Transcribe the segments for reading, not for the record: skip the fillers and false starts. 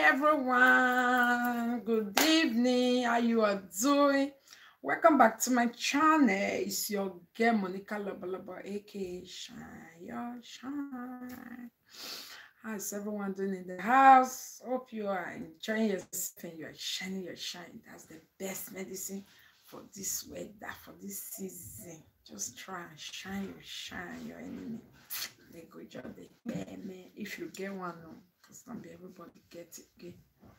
everyone, good evening. How you are doing? Welcome back to my channel. It's your girl Monica Lobolobo, aka Shine Your Shine. How's everyone doing in the house? Hope you are enjoying yourself and you are shining your shine. That's the best medicine for this weather, for this season. Just try and shine your enemy. They go job they man. If you get one, no, because not be everybody gets it. Okay?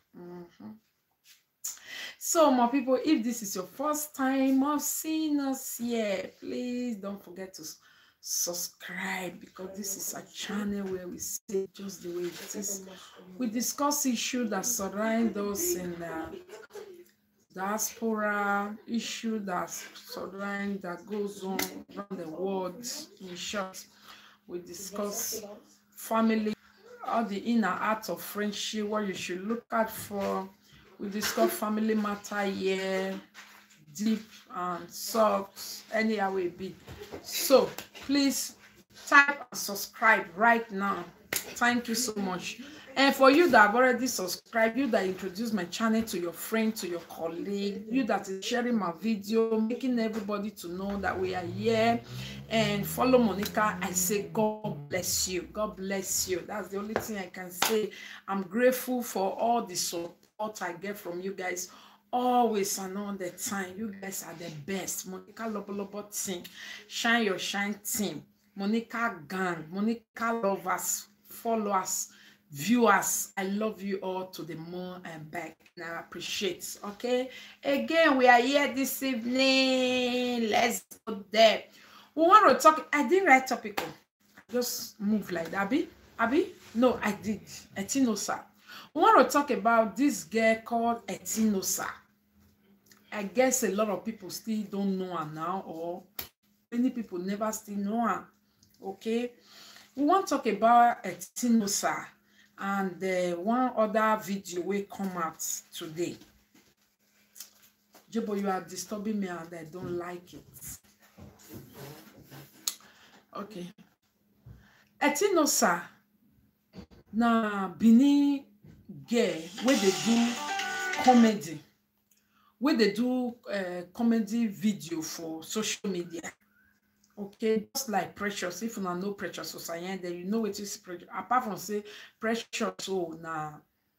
So, my people, if this is your first time of seeing us here, please don't forget to subscribe, because this is a channel where we say just the way it is. We discuss issues that surround us in the diaspora, issue that surround that goes on around the world. In short, we discuss family, all the inner art of friendship, what you should look out for. We discuss family matter here, deep and soft, anyhow it be. So please type and subscribe right now. Thank you so much. And for you that have already subscribed, you that introduce my channel to your friend, to your colleague, you that is sharing my video, making everybody to know that we are here, and follow Monica, I say God bless you. God bless you. That's the only thing I can say. I'm grateful for all the support I get from you guys. Always and all the time. You guys are the best. Monica Lobolobo team. Shine Your Shine team. Monica gang. Monica lovers, followers, viewers. I love you all to the moon and back. And I appreciate. Okay. Again, we are here this evening. Let's go there. We want to talk. I didn't write topic. I just move like that. Abi? No, I did. Etinosa. We want to talk about this girl called Etinosa. I guess a lot of people still don't know her now, or many people never still know her. Okay, we want to talk about Etinosa and one other video will come out today. Jobo, you are disturbing me and I don't like it. Okay, Etinosa na Benin girl where they do comedy. Where they do comedy video for social media. Okay, just like Precious. If you know Precious Society, then you know what is Precious. Apart from say Precious, so na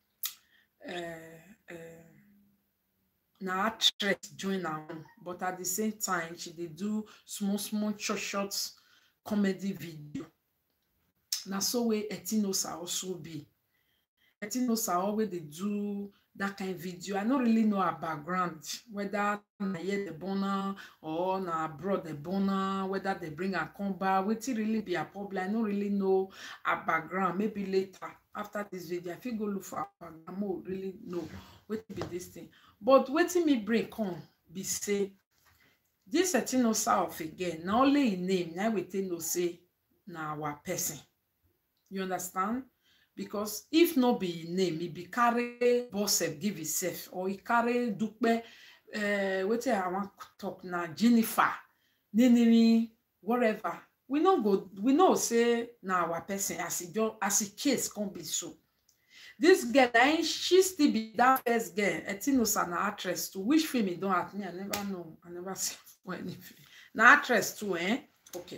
actress join her own, but at the same time she dey do small short comedy video. Now so way Etinosa also be. Etinosa always they do that kind of video. I don't really know her background, whether na here the born or na abroad the born, whether they bring her come back, what it really be a problem. I don't really know her background. Maybe later after this video, if you go look for her background, I won't really know what be this thing. But waiting me break on be say this Etinosa of again. Not only in name, now we tell no say na our person. You understand? Because if no be name, he be carry boss give himself, or he carry dupe what I want to talk now, Jennifer, Nini, whatever. We know say now our person as a case can be so. This girl, she still be that first girl. Etinosa na actress too. Which film he don't act me? I never know. I never see for anything. Na actress too, eh? Okay.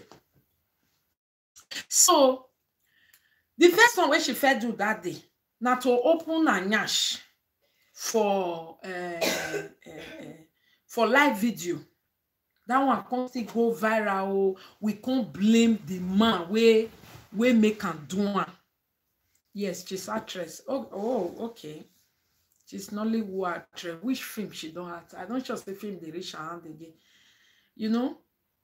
So the first one where she first do that day, now to open a nyash for live video. That one can't still go viral. We can't blame the man we make her do one. Yes, she's actress. Oh, okay. She's Nollywood actress. Which film she don't act? I don't just the film they reach her hand again. You know?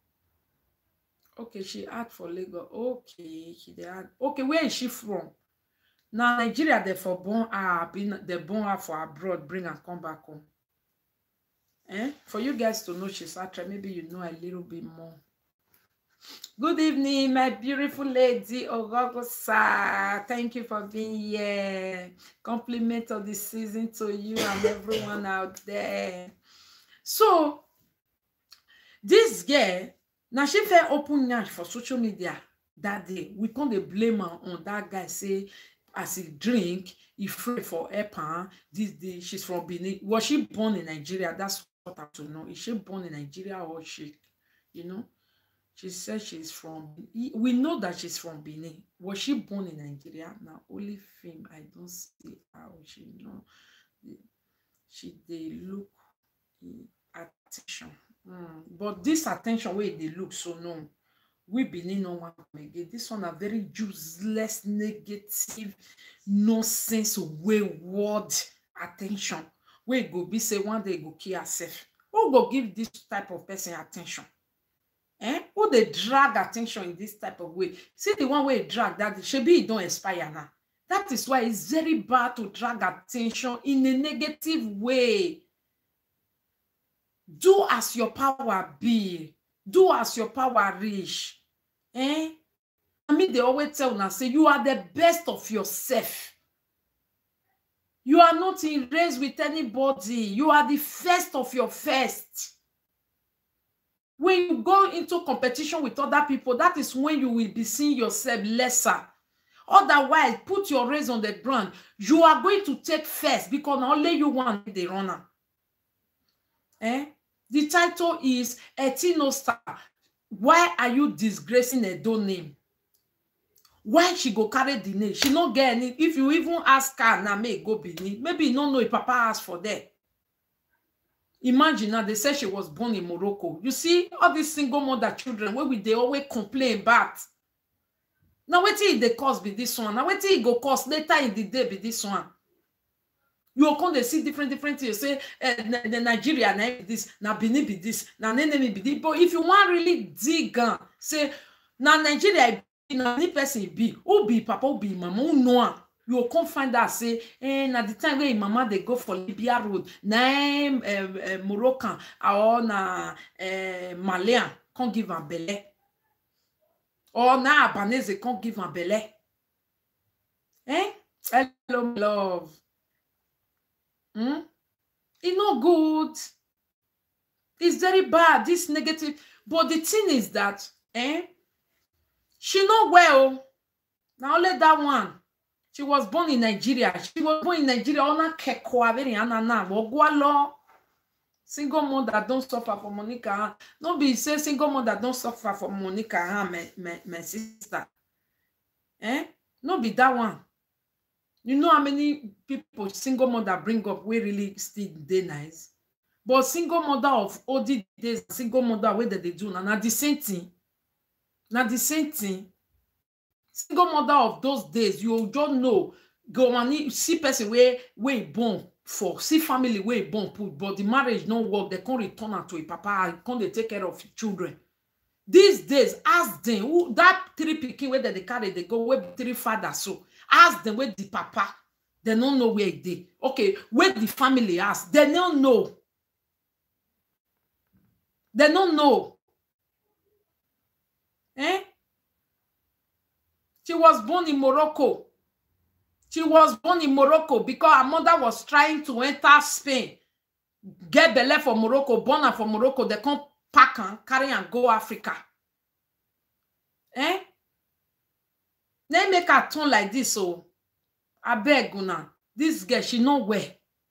Okay, she act for Lagos. Okay, she dey act. Okay, where is she from? Now Nigeria, they for born her, they born her for abroad, bring her come back home. For you guys to know she's actress, maybe you know a little bit more. Good evening, my beautiful lady Ogogosa. Thank you for being here. Compliment of the season to you and everyone out there. So this girl. Now she fair open nyash for social media that day. We can't blame her on that guy say as he drink, he afraid for Epan. This day, she's from Benin. Was she born in Nigeria? That's what I have to know. Is she born in Nigeria or she, you know? She said she's from, we know that she's from Benin. Was she born in Nigeria? Now, only film, I don't see how she know. She, they look attention. But this attention where they look so no. We Benin no one again. This one are very useless, negative, nonsense, wayward attention. Where go be say one day go kill herself. Who go give this type of person attention? Who they drag attention in this type of way? See the one way drag that should be don't expire now. That is why it's very bad to drag attention in a negative way. Do as your power be. Do as your power reach. I mean, they always tell us, say, you are the best of yourself. You are not in race with anybody. You are the first of your first. When you go into competition with other people, that is when you will be seeing yourself lesser. Otherwise, put your race on the ground. You are going to take first because only you want the runner. The title is Etino Star. Why are you disgracing Edo name? Why she go carry the name? She not get any. If you even ask her, now may go Benin. Maybe you don't know if Papa asked for that. Imagine now, they say she was born in Morocco. You see, all these single mother children, where they always complain about. Now, wait till the cost be this one. Now, wait till it go cost later in the day be this one. You come to see different things. You say, the Nigeria, now this, now Benin be this, now Nene be this. But if you want really dig, say, now Nigeria, now any person be, who be Papa, who be Mama, who know. You come find out say, na the time when mama they go for Libya road, na Moroccan or na Malian can't give am belle, or na Albanese can't give am belle. Hello, love. It's not good. It's very bad. This negative. But the thing is that, she know well. Now let that one. She was born in Nigeria. She was born in Nigeria. Ona kekwa very anana. Wogwalo. Single mother don't suffer for Monica. No be say single mother don't suffer for Monica. My sister. No be that one. You know how many people single mother bring up we really still dey nice. But single mother of old days, single mother where they do now the same thing. Now the same thing. Single mother of those days, you don't know. Go and see person where born for, see family where born put, but the marriage no work. They can't return her to a papa. Can't they take care of children? These days, ask them who that 3 pikin where they carry, they go where 3 fathers. So ask them where the papa. They don't know where they. Okay, where the family ask. They don't know. They don't know. She was born in Morocco. She was born in Morocco because her mother was trying to enter Spain. Get belle for Morocco, born her for Morocco. They come pack and carry and go Africa. They make her turn like this. So I beg una. This girl, she know where.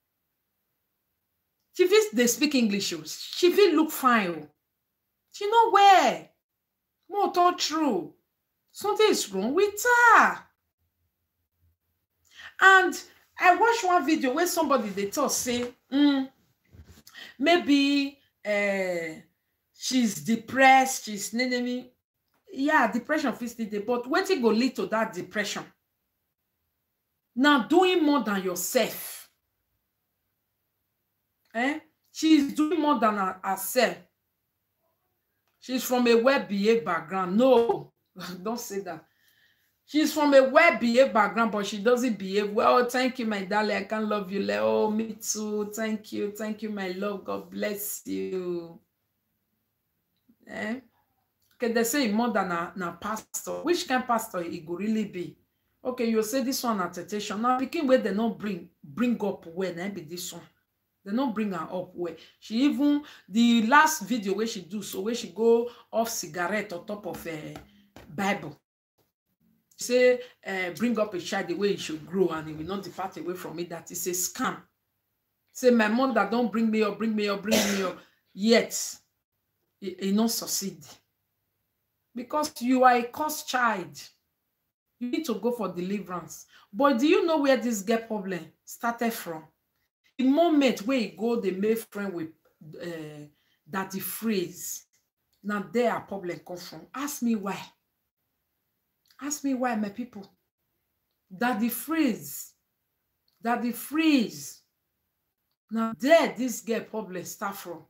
She feels they speak English. She feel look fine. She know where. More told true. Something is wrong with her. And I watched one video where somebody they thought say, maybe she's depressed, she's enemy. Yeah, depression physically, but what it go lead to that depression? Now doing more than yourself. She's doing more than herself. She's from a well-behaved background. No. Don't say that. She's from a well-behaved background, but she doesn't behave well. Thank you, my darling. I can love you. Leo, me too. Thank you. Thank you, my love. God bless you. Okay, they say more than a pastor. Which kind of pastor it could really be? Okay, you say this one attestation. Now, picking where they don't bring up where they be this one. They don't bring her up where she even the last video where she do so where she go off cigarette on top of a Bible. say, bring up a child the way it should grow and he will not depart away from it. That is a scam. Say, my mother don't bring me up, bring me up, bring me up. Yet, he not succeed. Because you are a cursed child. You need to go for deliverance. But do you know where this girl problem started from? The moment where you go, they make friend with Daddy Freeze. Now there a problem come from. Ask me why. Ask me why, my people. Daddy Freeze. Daddy Freeze. Now there this girl problem start from.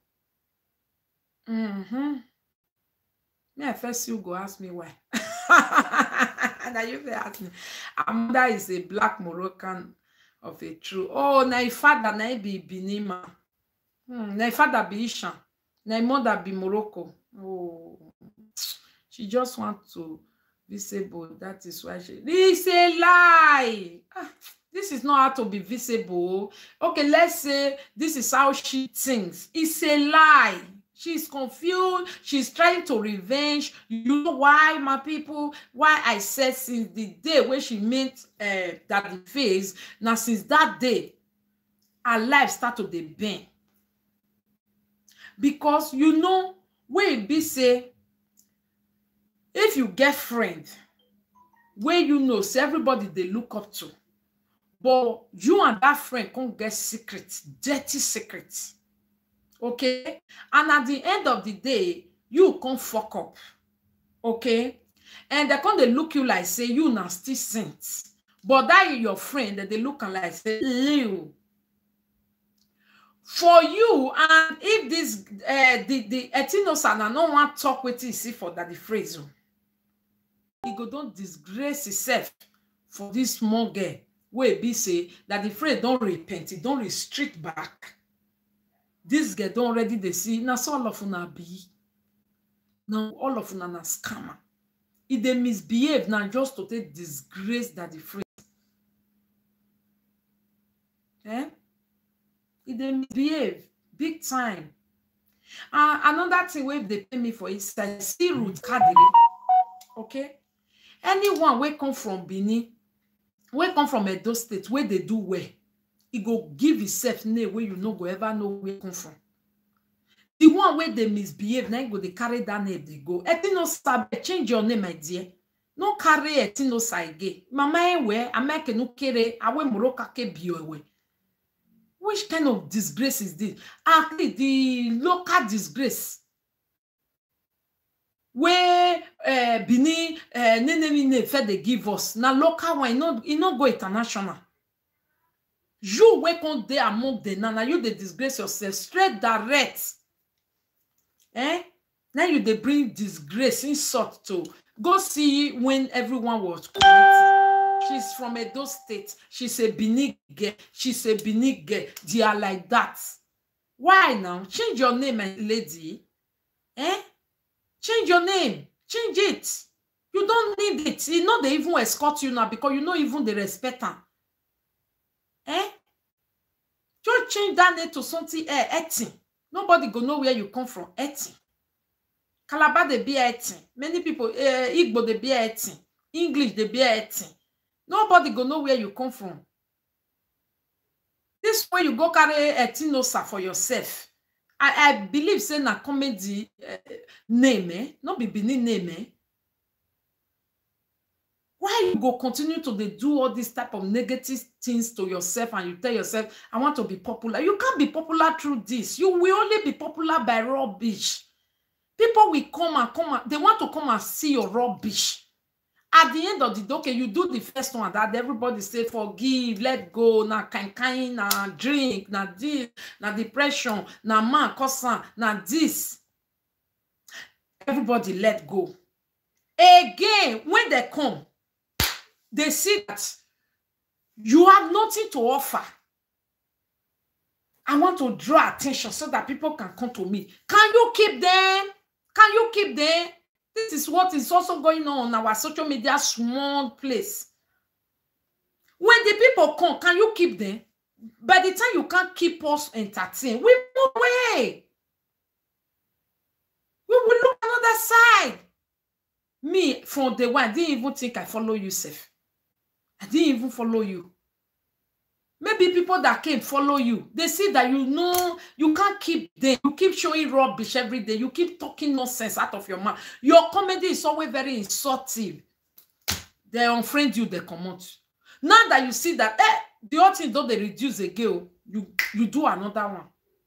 Me first you go ask me why. Now you ask me. Amanda is a black Moroccan of a true. Oh, na father na be Binima. Na father be Ishan. Na mother be Morocco. Oh, she just want to visible. That is why she. This is a lie. This is not how to be visible. Okay, let's say this is how she thinks. It's a lie. She's confused. She's trying to revenge. You know why, my people? Why I said since the day when she met Daddy Freeze, now since that day, her life started to bend. Because you know, where it be say, if you get friend, where you know, say everybody they look up to, but you and that friend can't get secrets, dirty secrets. Okay? And at the end of the day, you can't fuck up. Okay? And they can't look you like, say, you nasty saints. But that is your friend that they look and like, say, ew. For you, and if this, the Etinosan, I don't want to talk with you, see, for Daddy Freeze. He go don't disgrace himself for this small girl. Where be say, Daddy Freeze don't repent, he don't restrict back. This girl don't already they see. Now so all of una be. Now all of una na scammer. If they misbehave now just to take disgrace Daddy Freeze. Eh? If they misbehave big time. Another thing where they pay me for is see Ruth Kadiri. Okay? Anyone where come from Benin, where come from Edo State, where they do well. He go give himself name where you no go ever know where come from. The one where they misbehave, now go they carry that name they go. Etino sabe change your name, my dear. No carry etino saige. Mama where I make no kere awe moroka ke biwe. Which kind of disgrace is this? Actually, the local disgrace. Where Bini nene fed they give us. Now local one, it not go international. You wake on there among the nana, you they disgrace yourself straight direct. Eh? Now you they bring disgrace, insult to go see when everyone was committed. She's from Edo State. She's a Benin girl. She's a Benin girl. They are like that. Why now? Change your name, my lady. Eh? Change your name. Change it. You don't need it. You know they even escort you now because you know even they respect them. Eh? Just change that name to something Eti. Nobody go know where you come from. Eti. Calabar they be Eti. Many people Igbo they be Eti. English they be Eti. Nobody go know where you come from. This way you go carry Etinosa for yourself. I believe say na comedy name, not be Benin name. Why you go continue to do all this type of negative things to yourself and you tell yourself, I want to be popular. You can't be popular through this. You will only be popular by rubbish. People will come and they want to come and see your rubbish. At the end of the day, okay, you do the first one that everybody say forgive, let go, na kind, na drink, na this, na depression, na man, cousin, na this. Everybody let go. Again, when they come, they see that you have nothing to offer. I want to draw attention so that people can come to me. Can you keep them? Can you keep them? This is what is also going on our social media small place. When the people come, can you keep them? By the time you can't keep us entertained, we move away. We will look another side. Me, from the one, I didn't even think I follow you, Seth. I didn't even follow you. Maybe people that came follow you. They see that you know you can't keep them. You keep showing rubbish every day. You keep talking nonsense out of your mouth. Your comedy is always very insulting. They unfriend you, they come out. Now that you see that, the other thing don't they reduce again, you do another one.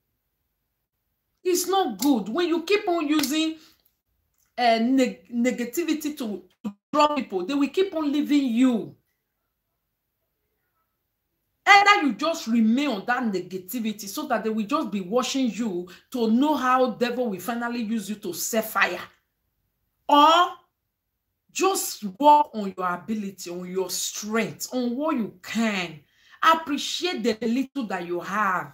It's not good when you keep on using negativity to draw people. They will keep on leaving you. Either you just remain on that negativity so that they will just be watching you to know how devil will finally use you to set fire. Or just work on your ability, on your strength, on what you can. Appreciate the little that you have.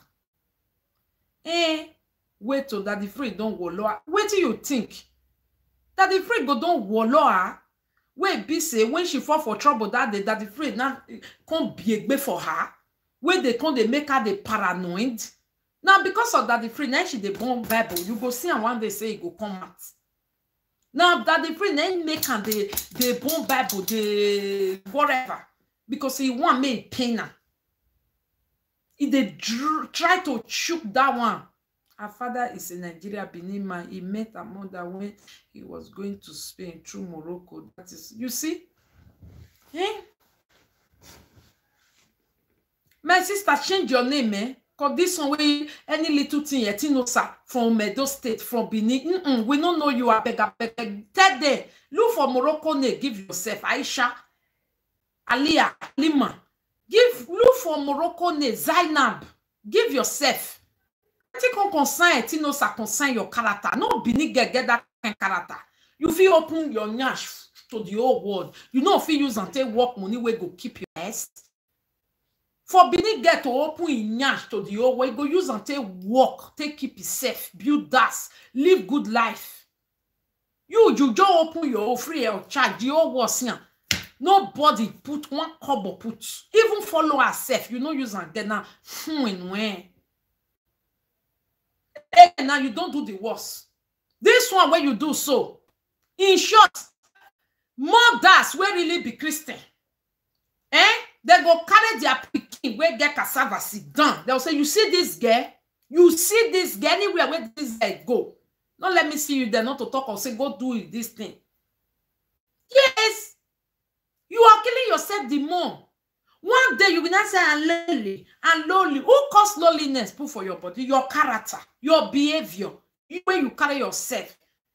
Wait till Daddy Fred don't wallow. Wait till you think. Daddy Fred go don't wallow. Wait, be say when she fall for trouble that day, Daddy Fred now can't be for her. When they come, they make her the paranoid. Now, because of Daddy Fred, now she the born Bible. You go see and one day say it go come out. Now, Daddy Fred, now make her the born Bible, the whatever. Because he want me pain her. He try to choke that one. Her father is a Nigeria Benin man. He met her mother when he was going to Spain through Morocco. That is, you see? My sister, change your name, eh? Because this one way, any little thing, Etinosa, from Medo State, from Benin, we don't know you are beggar. Tell them, look for Morocco name, give yourself, Aisha, Aliyah, Lima. Look for Morocco name, Zainab, give yourself. Take on concern, Etinosa, concern your character. No Benin get that kind of character. You feel open your nyash to the whole world. You know if you use and take work money, we go keep your best. For Benin get to open in nyash to the whole world, go use and take work, take keep yourself, build that, live good life. You just open your free or charge the whole world. Nobody put one kobo put. Even follow herself, you know use and get now. Now you don't do the worst. This one where you do so. In short, mothers will really be Christian. They go carry their pikin where get cassava sit down. They'll say, you see this girl? You see this girl anywhere where this girl go. Don't let me see you there not to talk or say, go do this thing. Yes. You are killing yourself the more. One day you will not say, I'm lonely. I'm lonely. Who caused loneliness? Put for your body. Your character. Your behavior. The way you carry yourself.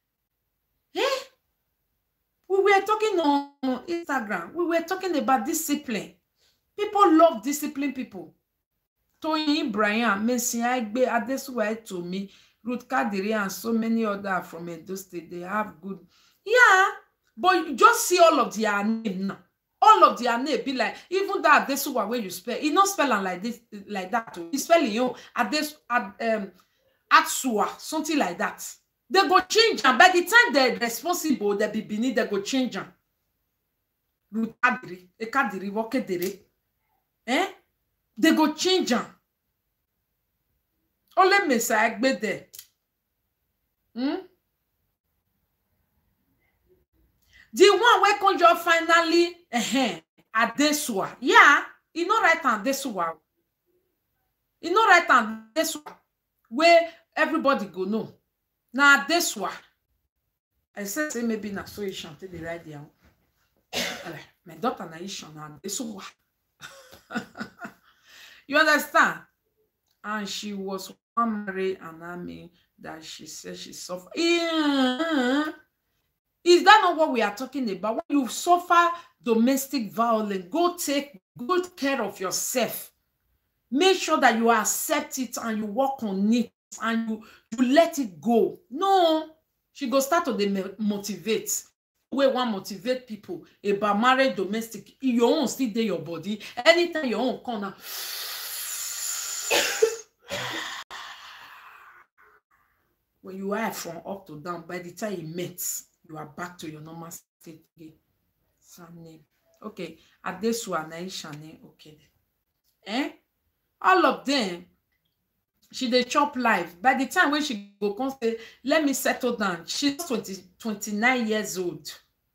We were talking on Instagram. We were talking about discipline. People love disciplined people. Toyin Brian, Messi Aigbe, Adesuwa to me, Ruth Kadiri, and so many others from Edo State. They have good. Yeah, but you just see all of their name now. All of their name be like, even that Adesuwa where you spell, it not spelling like this, like that. You spelling Atsua, something like that. They go change them. By the time they're responsible, they be beneath, they go change them. Ruth Kadiri, Ekadiri, Wokedere. They go change them. Only Messiah be there. The one where can you finally Adesua. Yeah, you know right on Adesua. You know right on Adesua. Where everybody go know. Now Adesua. I said say maybe na so you chanted the right down. My daughter Naisha na Adesua. You understand? And she was one married an army that she said she suffered. Is that not what we are talking about? When you suffer domestic violence, go take good care of yourself. Make sure that you accept it and you work on it and you let it go. No, she go start to motivate. We want motivate people about marriage domestic. Your own still there your body. Anytime your own corner. When you are from up to down, by the time you met, you are back to your normal state again. Name. Okay. Adesua Naisha name. Okay. All of them, she dey chop life. By the time when she go come say, let me settle down. She's 29 years old.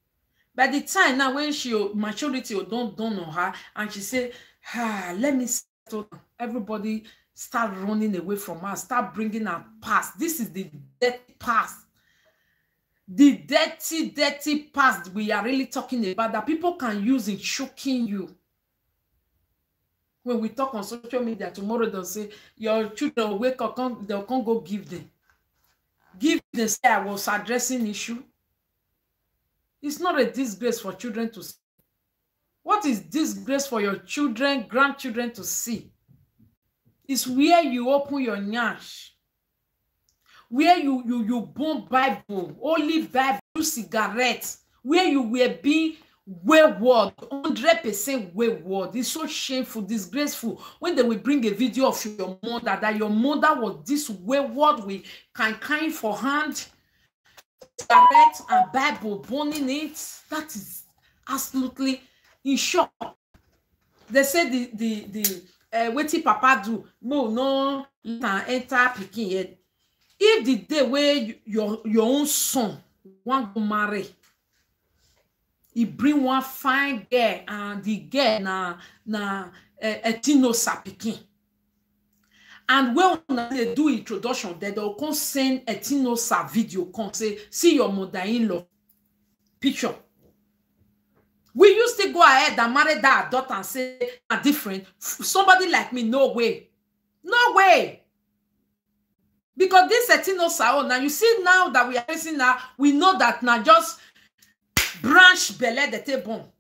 By the time now when she maturity don't dawn on her, and she say, let me settle down. Everybody start running away from her, start bringing her past. This is the dirty past. The dirty past we are really talking about that people can use in choking you. When we talk on social media tomorrow, they'll say, your children will wake up, they'll come go give them. Give them, say I was addressing issue. It's not a disgrace for children to see. What is disgrace for your children, grandchildren to see? It's where you open your nyash. Where you burn Bible, only Bible, cigarettes, where you were being wayward, 100% wayward. It's so shameful, disgraceful. When they will bring a video of your mother, that your mother was this wayward with kind for hand, cigarettes and Bible burning it. That is absolutely in shock. They say the wetin papa do, no enter pikin head. If the day where your own son want to marry, he bring one fine girl and the girl na etinosa pikin, and when they do introduction, they will come send etinosa video, come say, see your mother-in-law picture. We used to go ahead and marry that daughter and say are different. Somebody like me, no way, no way. Because this etinosa, now you see now that we are facing now, we know that now just branch belly the table.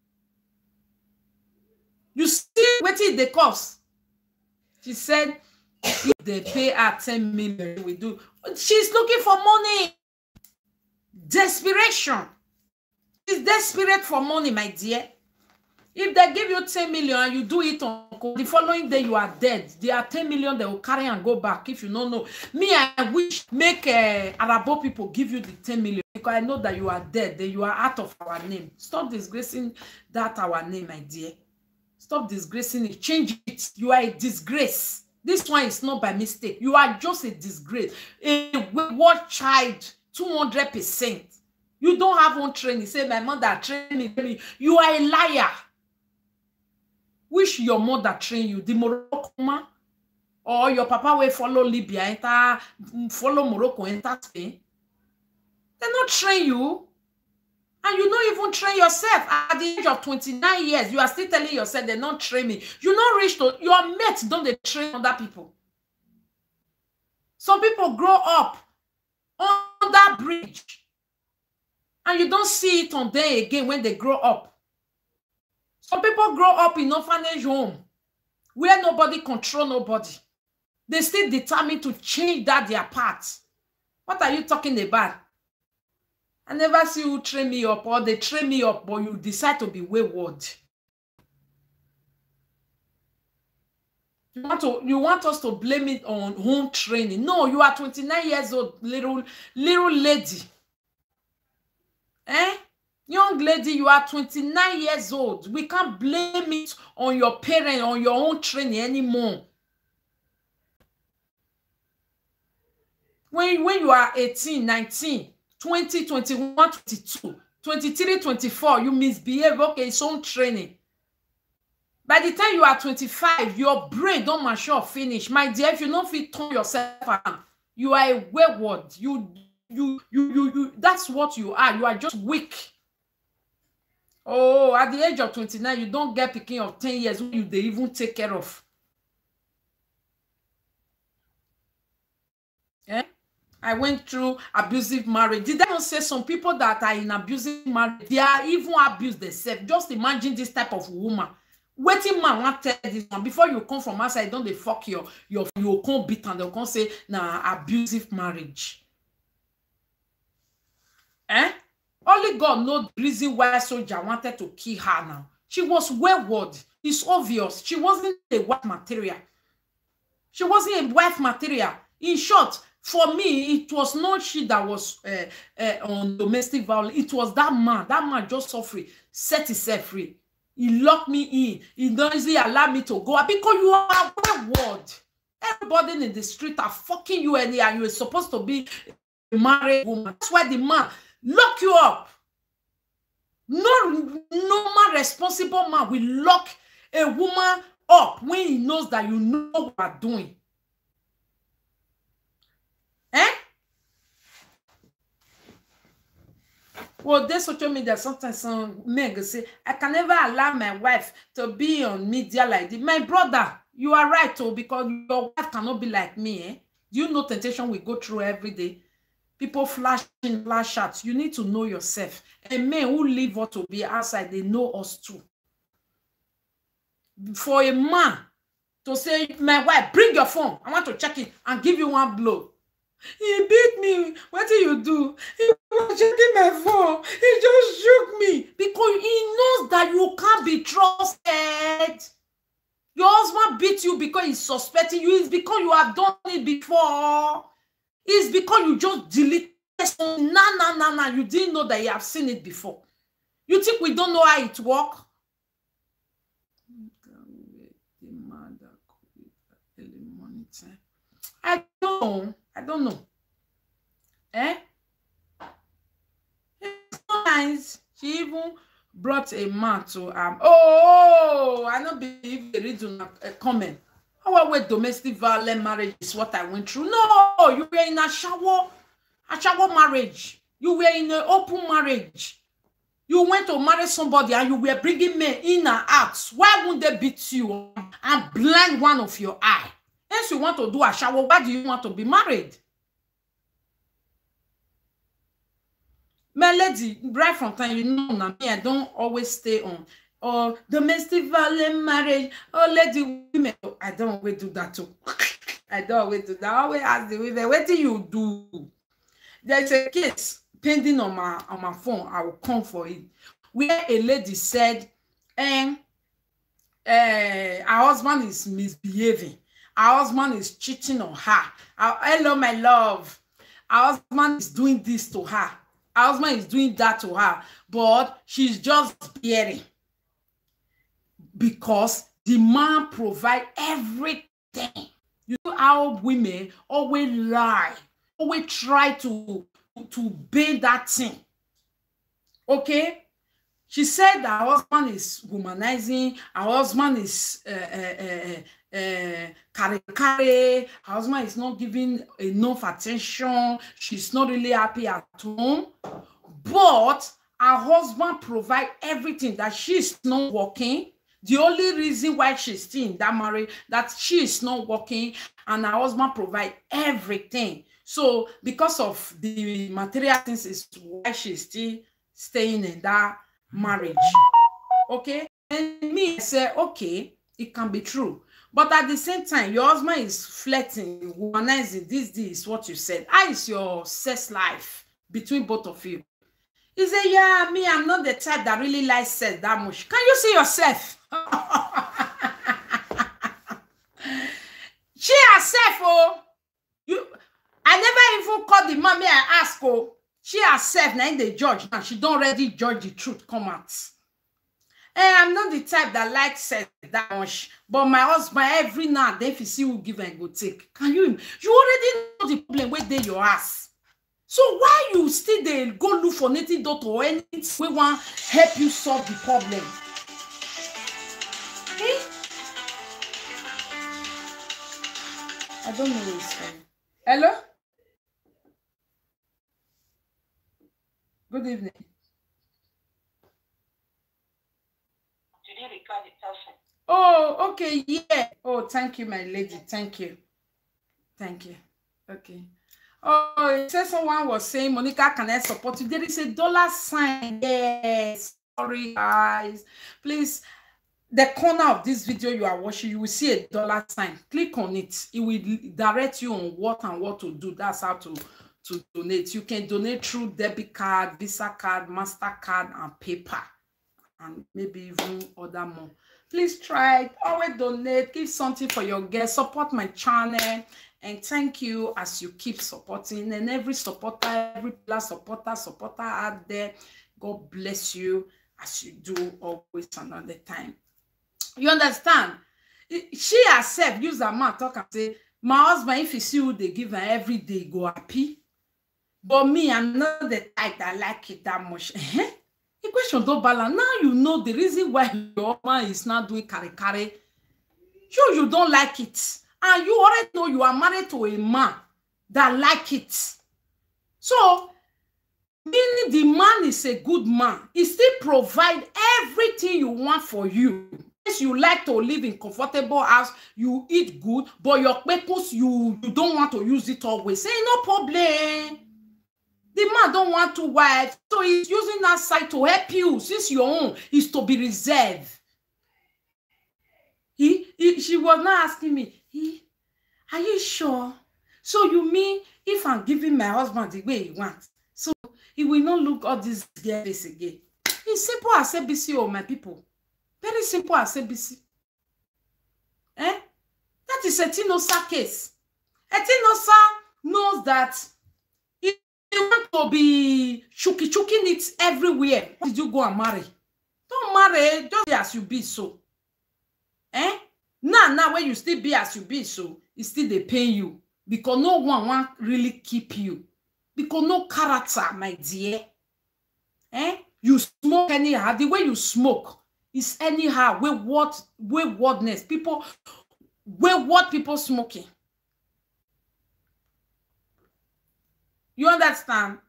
You see what it the cost? She said if they pay her 10 million, we do. She's looking for money. Desperation. She's desperate for money, my dear. If they give you 10 million and you do it on the following day, you are dead. They are 10 million, they will carry and go back. If you don't know. Me, I wish make Arabo people give you the 10 million because I know that you are dead. That you are out of our name. Stop disgracing that our name, my dear. Stop disgracing it. Change it. You are a disgrace. This one is not by mistake. You are just a disgrace. A wayward child, 200%. You don't have one training. Say, my mother trained me. You are a liar. Wish your mother train you, the Morocco man, or your papa will follow Libya, enter, follow Morocco, enter Spain. They not train you. And you don't even train yourself. At the age of 29 years, you are still telling yourself they not train me. You not reach to your mates, don't they train other people? Some people grow up on that bridge. And you don't see it on them again when they grow up. Some people grow up in orphanage home where nobody control nobody. They still determined to change that their path. What are you talking about? I never see you train me up or they train me up, but you decide to be wayward. You want us to blame it on home training. No, you are 29 years old, little lady. Young lady, you are 29 years old. We can't blame it on your parent, on your own training anymore. When you are 18, 19, 20, 21, 22, 23, 24, you misbehave, okay, it's own training. By the time you are 25, your brain don't mature finish. My dear, if you don't fit turn yourself around, you are a wayward. You that's what you are. You are just weak. Oh, at the age of 29, you don't get picking of 10 years who they even take care of. I went through abusive marriage. Did I not say some people that are in abusive marriage, they are even abused themselves? Just imagine this type of woman. Waiting man want tell this one before you come from outside, don't they fuck you come beat and they'll come say abusive marriage. Only God knows the reason why soldier wanted to kill her now. She was wayward. It's obvious. She wasn't a wife material. She wasn't a wife material. In short, for me, it was not she that was on domestic violence. It was that man. That man just suffering, set himself free. He locked me in. He doesn't allow me to go because you are wayward. Everybody in the street are fucking you and you are supposed to be a married woman. That's why the man lock you up. No normal responsible man will lock a woman up when he knows that you know what you are doing. Eh? Well, there's social media, sometimes some men say, I can never allow my wife to be on media like this. My brother, you are right, too, because your wife cannot be like me. Eh? Do you know temptation we go through every day? People flashing, flash out. You need to know yourself. And men who live what to be outside, they know us too. For a man to say, my wife, bring your phone. I want to check it and give you one blow. He beat me. What did you do? He was checking my phone. He just shook me. Because he knows that you can't be trusted. Your husband beat you because he's suspecting you. It's because you have done it before. It's because you just deleted it. Nah. You didn't know that you have seen it before. You think we don't know how it works? I don't know. Eh? It's nice. She even brought a man to oh, I don't believe the reason a comment. How about domestic violence marriage is what I went through? No, you were in a shower marriage. You were in an open marriage. You went to marry somebody and you were bringing men in and out. Why wouldn't they beat you and blind one of your eye? If you want to do a shower, why do you want to be married? My lady, right from time, you know, me, I don't always stay on. Or domestic violence marriage. Oh, lady, women, I don't always do that too. I don't always do that. I always ask the women, what do you do? There's a case pending on my phone. I will come for it. Where a lady said, her husband is misbehaving. Our husband is cheating on her. Hello, my love. Our husband is doing this to her. Our husband is doing that to her. But she's just bearing. Because the man provides everything. You know how women always lie. Always try to bend that thing. Okay? She said that her husband is womanizing. Her husband is carry. Her husband is not giving enough attention. She's not really happy at home. But her husband provides everything, that she's not working. The only reason why she's still in that marriage, that she is not working, and her husband provides everything. So because of the material things is why she's still staying in that marriage. Okay? And me, I say, okay, it can be true. But at the same time, your husband is flirting, womanizing. This is what you said. How is your sex life between both of you? He said, yeah, me, I'm not the type that really likes sex that much. Can you see yourself? She herself, oh, I never even called the mommy I asked, oh, she herself, now in the judge, now she don't already judge the truth come out. I'm not the type that likes sex that much, but my husband, every now and then, if you see who give and go take. Can you already know the problem where they your ass? So why you still there go look for native doctor or anything we want help you solve the problem? Eh? I don't know what it's saying. Hello? Good evening. Did you reply the person? Oh, okay, yeah. Oh, thank you, my lady. Thank you. Thank you. Okay. Oh, it says someone was saying, Monica, can I support you? There is a $sign. Yes. Sorry, guys. Please, the corner of this video you are watching, you will see a $sign. Click on it. It will direct you on what and what to do. That's how to donate. You can donate through debit card, Visa card, MasterCard, and PayPal, and maybe even other more. Please try it. Always donate. Give something for your guests. Support my channel. And thank you as you keep supporting. And every supporter, every supporter out there, God bless you as you do always another time. You understand? She herself use her mouth talk and say, my husband, if you see who they give her every day, go happy. But me, I'm not the type that like it that much. Equation don't balance. Now you know the reason why your man is not doing carry. Sure, you don't like it. And you already know you are married to a man that like it. So, meaning the man is a good man. He still provide everything you want for you. Yes, you like to live in comfortable house, you eat good, but your purpose, you don't want to use it always. Say, no problem. The man don't want to wife, so he's using that side to help you, since your own is to be reserved. She was not asking me, are you sure? So you mean if I'm giving my husband the way he wants, so he will not look all this girls again? It's simple as ABC, oh my people. Very simple as ABC. That is Etinosa case. Etinosa knows that he want to be chuking it everywhere. Why did you go and marry? Don't marry, just be as you be so. Now when you still be as you be so, it still they pay you. Because no one want really keep you. Because no character, my dear. You smoke anyhow. The way you smoke is anyhow. Waywardness. Wayward people smoking. You understand?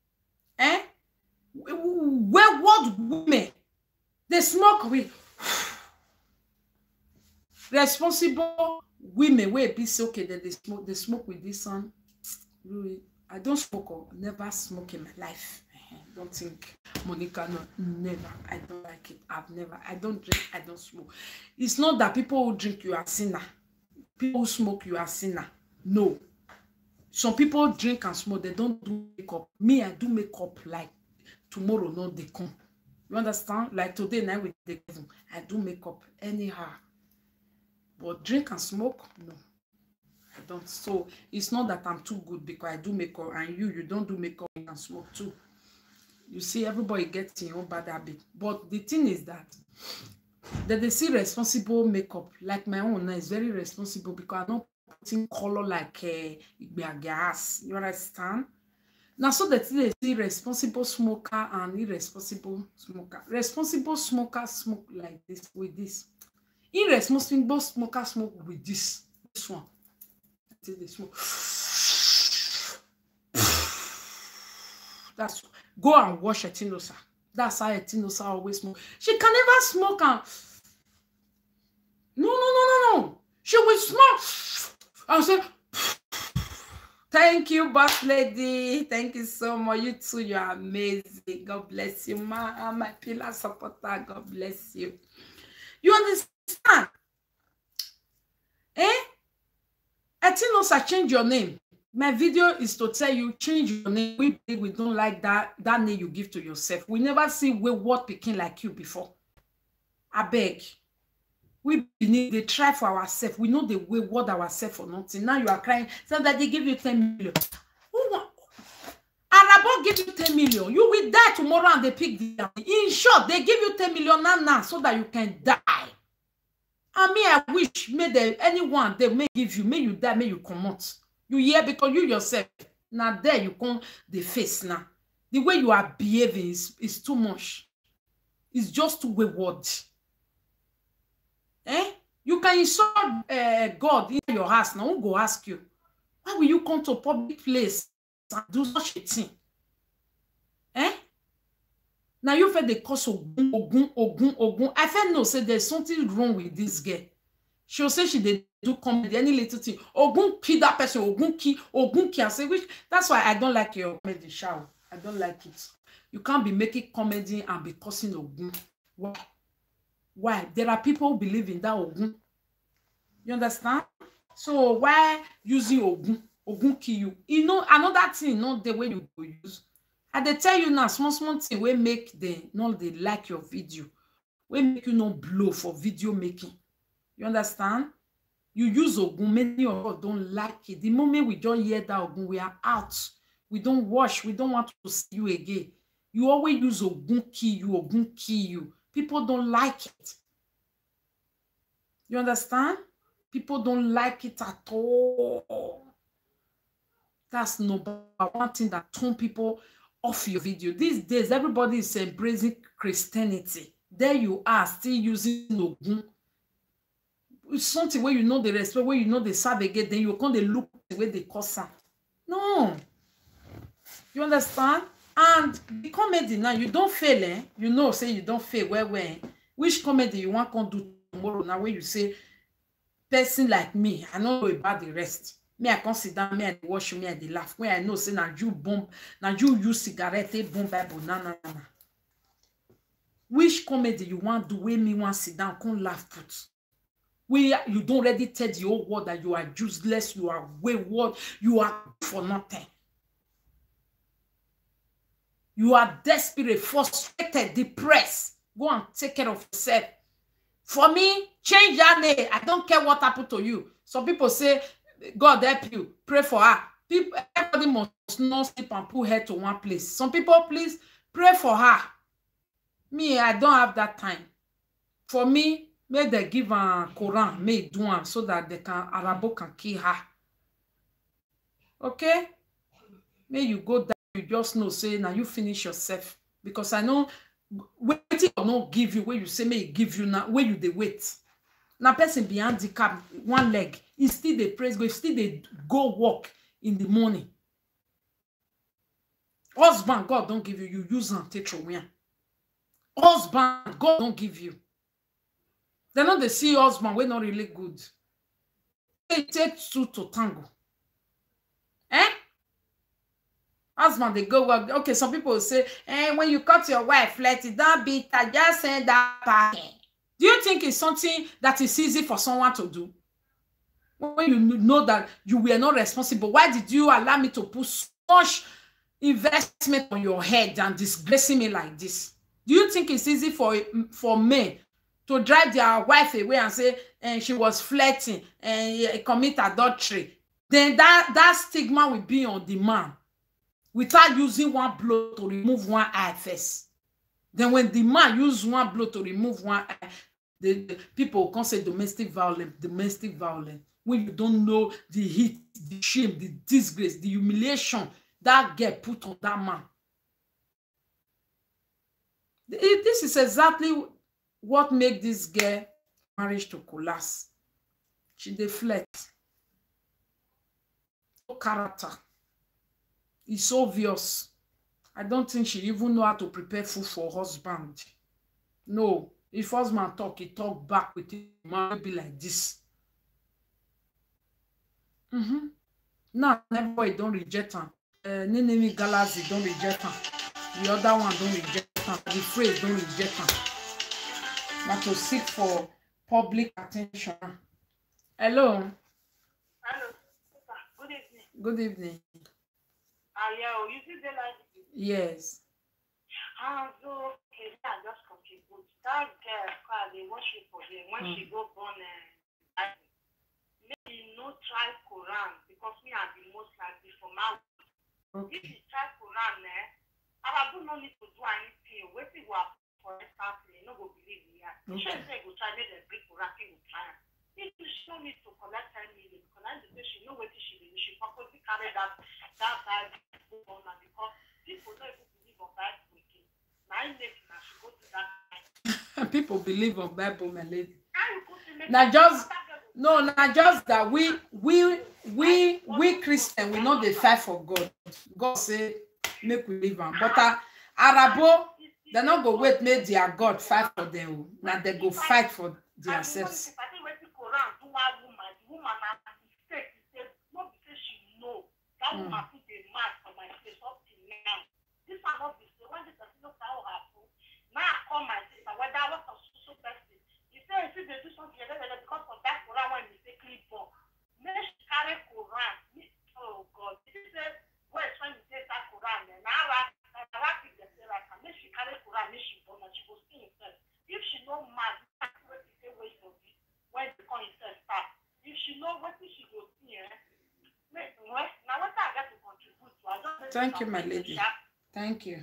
Wayward women, they smoke with responsible women wey be say okay that they smoke with this one. Really, I don't smoke or never smoke in my life. Don't think Monica, no, never. I don't like it. I don't drink, I don't smoke. It's not that people who drink you are sinner. People who smoke you are sinner. No. Some people drink and smoke, they don't do makeup. Me, I do makeup like tomorrow, not they come. You understand? Like today night with the I do makeup anyhow. But drink and smoke, no. I don't. So it's not that I'm too good because I do makeup and you don't do makeup and smoke too. You see, everybody gets your own bad habit. But the thing is that they see responsible makeup. Like my own now is very responsible because I'm not putting color like gas. You understand? Now, so that they see responsible smoker and irresponsible smoker. Responsible smoker smoke like this with this. Irresponsible smoker smoke with this one. They smoke. That's go and wash Etinosa. That's how Etinosa always smoke. She can never smoke and no. She will smoke and say, thank you, boss lady. Thank you so much. You too, you're amazing. God bless you, my pillar supporter. God bless you. You understand? Etinosa, change your name. My video is to tell you, change your name. We don't like that name you give to yourself. We never see wayward picking like you before. I beg. We need to try for ourselves. We know the wayward ourselves for nothing. Now you are crying. So that they give you 10 million. Arabo give you 10 million. You will die tomorrow and they pick the. In short, they give you 10 million now so that you can die. I mean, I wish anyone they may give you, may you die, may you come out. You hear, because you yourself, now there you come the face now. The way you are behaving is too much. It's just too wayward. You can insult God in your house. Now, who go ask you? Why will you come to a public place and do such a thing? Now you feel the cause of ogun. I feel no, say there's something wrong with this girl. She'll say she did do comedy, any little thing. Ogun kill that person, Ogun kill. I say, which that's why I don't like your comedy show. I don't like it. You can't be making comedy and be cursing Ogun. Why? There are people who believe in that Ogun. You understand? So why using Ogun? Ogun kill you. You know, another thing, not the way you use. And they tell you now, small thing will make they like your video. Will make you not blow for video making. You understand? You use Ogun, many of us don't like it. The moment we don't hear that Ogun, we are out. We don't wash. We don't want to see you again. You always use Ogun kill you. People don't like it. You understand? People don't like it at all. That's number one thing that turn people off your video. These days, everybody is embracing Christianity. There you are, still using Ogun. It's something where you know the respect, where you know the serve again, then you come they look the way they cause am. No. You understand? And the comedy now, you don't fail, eh? You know, say you don't fail. Where? Which comedy you want to do tomorrow? Now, where you say, person like me, I know about the rest. Me, I can't sit down, me, I watch me, I laugh. When I know, say, now you bomb, now you use cigarette, bomb, banana. Which comedy you want to do? Where me want sit down, can't laugh, put. Where you don't already tell the whole world that you are useless, you are wayward, you are for nothing. You are desperate, frustrated, depressed. Go and take care of yourself. For me, change your name. I don't care what happened to you. Some people say, God help you. Pray for her. People, everybody must not sleep and put her to one place. Some people, please, pray for her. Me, I don't have that time. For me, may they give a Quran, may do one so that they can, Arabo can kill her. Okay? May you go down. You just know, say, now you finish yourself. Because I know, waiting or not give you, where you say, may give you now, where you they wait. Now, person be handicapped, one leg, he still they praise God, still they go walk in the morning. Husband, God don't give you, you use and take away. Husband, God don't give you. They know they see husband, we're not really good. They take two to tango. Eh? Husband, they go work. Okay, some people will say, when you cut your wife, let it don't be just send that party. Do you think it's something that is easy for someone to do? When you know that you were not responsible, why did you allow me to put so much investment on your head and disgracing me like this? Do you think it's easy for men to drive their wife away and say she was flirting and commit adultery? Then that stigma will be on the man without using one blow to remove one eye first. Then when the man use one blow to remove one eye, the people can say domestic violence. When you don't know the heat, the shame, the disgrace, the humiliation that get put on that man. This is exactly what make this girl marriage to collapse. She deflects. No character. It's obvious. I don't think she even know how to prepare food for husband. No. If husband talk, he talk back with him. Man be like this. Now, everybody don't reject him. Nenemi Galazi don't reject him. The other one don't reject him. The phrase don't reject him. Now to seek for public attention. Hello. Hello. Good evening. Good evening. Yeah, you see the light? Yes. So, okay, I just contribute. That girl, they worship for them. When she go born, maybe no try Quran, because me are the most likely for my. Okay. If you try Quran, I don't need to do anything. Wait till you are for example, no go believe me. You should say go try make the break Quran, you will try. If you show me to collect 10 million, because I say she know what she will. She purposely carry that bag on, because people don't even believe on that wicked. Now she go to that. People believe on Bible, my lady. Now just that we Christian, we know they fight for God. God say make we live on. But Arabo, they not go wait make their God fight for them. Now they go fight for themselves. Thank you, my lady. Thank you.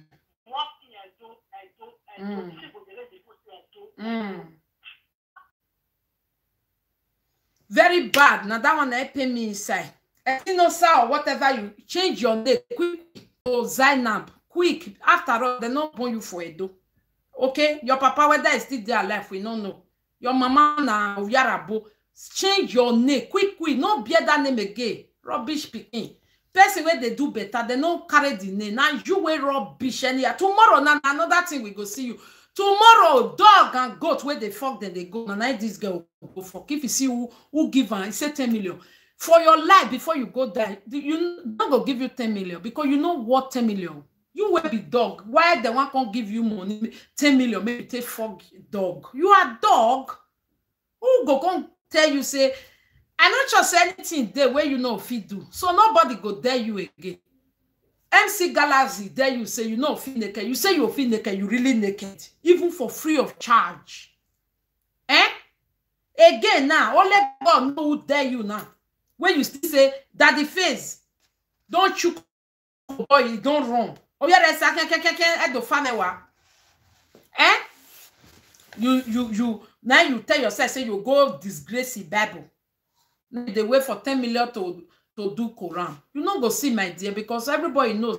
Very bad. Now that one they pay me inside. You know, sir, or whatever you change your name quick to Zainab. quick. After all, they not born you for Edo. Okay, your papa whether is still there alive, we don't know. Your mama na Yarabo. Change your name quick. No bear that name again. Rubbish picking. Person where they do better, they don't carry the name. Now you will rubbish anyhow. Tomorrow, now another thing we go see you. Tomorrow, dog and goat where they fuck, then they go. And I this girl go fuck. If you see who give her, he say 10 million. For your life, before you go there, you not go give you 10 million because you know what 10 million. You will be dog. Why the one can't give you money? 10 million, maybe take fuck dog. You are dog. Who go come tell you say, I not just anything there where you know if you do. So nobody go dare you again. MC Galaxy dare you say you know feel naked. You say you feel naked, you really naked. Even for free of charge. Eh? Again now, only God know who dare you now. When you still say, Daddy Face, don't you boy, don't run. Oh yeah, there's at the family. Eh? You now you tell yourself, say you go disgrace the Bible. Now they wait for 10 million to do Quran. You not go see, my dear, because everybody knows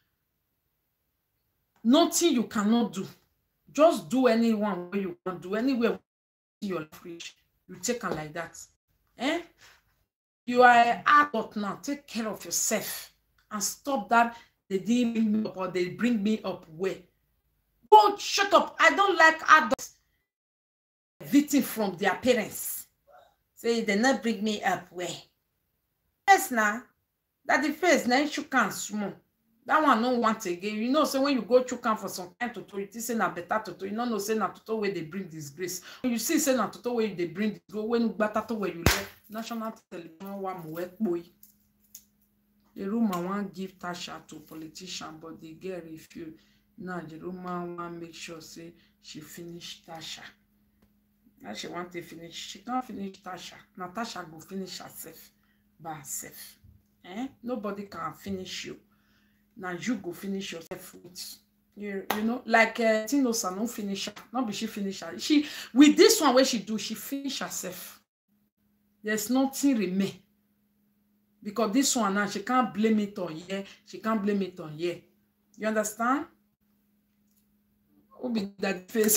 nothing you cannot do. Just do anyone where you can do, anywhere you're free. You take her like that. Eh? You are an adult now. Take care of yourself and stop that they didn't bring me up or they bring me up where. Go shut up. I don't like adults victim from their parents. Say they not bring me up where. Yes, now that the face now you can small. That one no want again. You know, so when you go to camp for some time to it is na better to you know say na to where they bring disgrace. When you see say na to where they bring this go when you better to where you live. National television one work boy. The Roma want give Tasha to politician, but the girl refuse. Now the Roma want make sure say she finish Tasha. Now she want to finish. She can't finish Tasha. Natasha go finish herself by herself. Eh? Nobody can finish you. Now you go finish yourself with you know, like Tino Sanon finish her. Not be she finish her. She with this one where she do, she finish herself. There's nothing remain. Because this one now, she can't blame it on here. She can't blame it on here. You understand? Who be that face?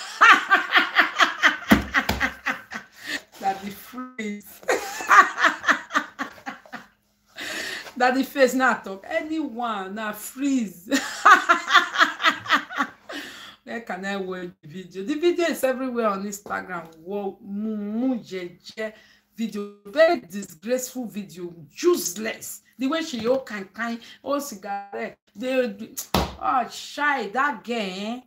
That the freeze. That the face now talk. Anyone now freeze. Where can I watch the video? The video is everywhere on Instagram. Whoa, video, very disgraceful video, useless. The way she all kind, all cigarette. They oh shy that girl,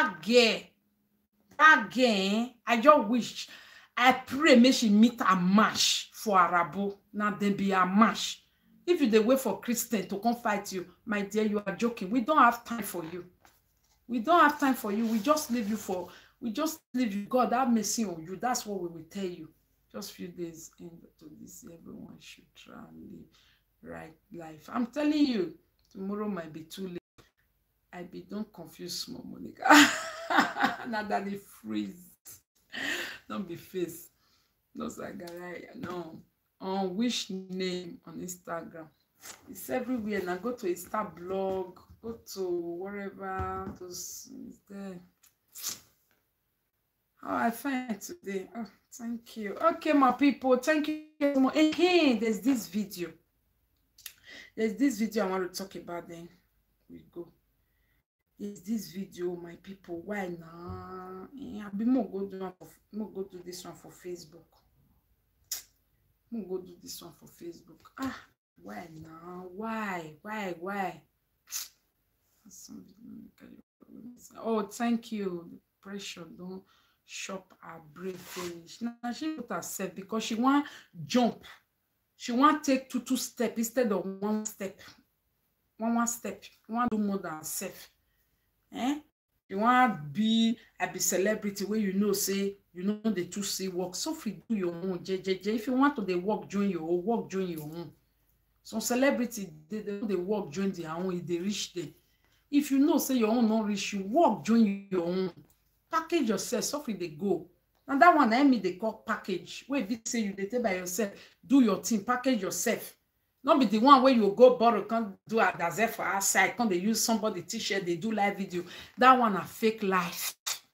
I just wish, I pray may she meet a match for Arabo. Now then be a match. If you they wait for Christian to come fight you, my dear, you are joking. We don't have time for you. We don't have time for you. We just leave you for. We just leave you. God have mercy on you. That's what we will tell you. Just few days into this, everyone should try and live right life. I'm telling you, tomorrow might be too late. Don't confuse small Monica. Not that it freeze. Don't be face. No Zagaria. No. On which name on Instagram? It's everywhere. Now go to Insta blog. Go to wherever. Those is there. Oh, I find it today. Oh, thank you. Okay, my people. Thank you so much. Again, there's this video. There's this video I want to talk about. Then we go. There's this video, my people. Why now? I'll be more go do this one for Facebook. I'm go do this one for Facebook. Ah, why now? Why? Oh, thank you. The pressure don't shop her brain finish. Now she put herself because she want jump. She want take two steps instead of one step. One step. She want do more than herself. Eh? You want be celebrity where you know say you know the two say work. So if you do your own, if you want to they work join your own. Some celebrity they work join their own. They reach there. If you know say your own not reach, you work join your own. Package yourself. So if they go. And that one I mean they call package. Where they say you they take by yourself, do your thing, package yourself. Not be the one where you go borrow, can't do a gazette for outside, can't they use somebody t-shirt, they do live video. That one a fake life.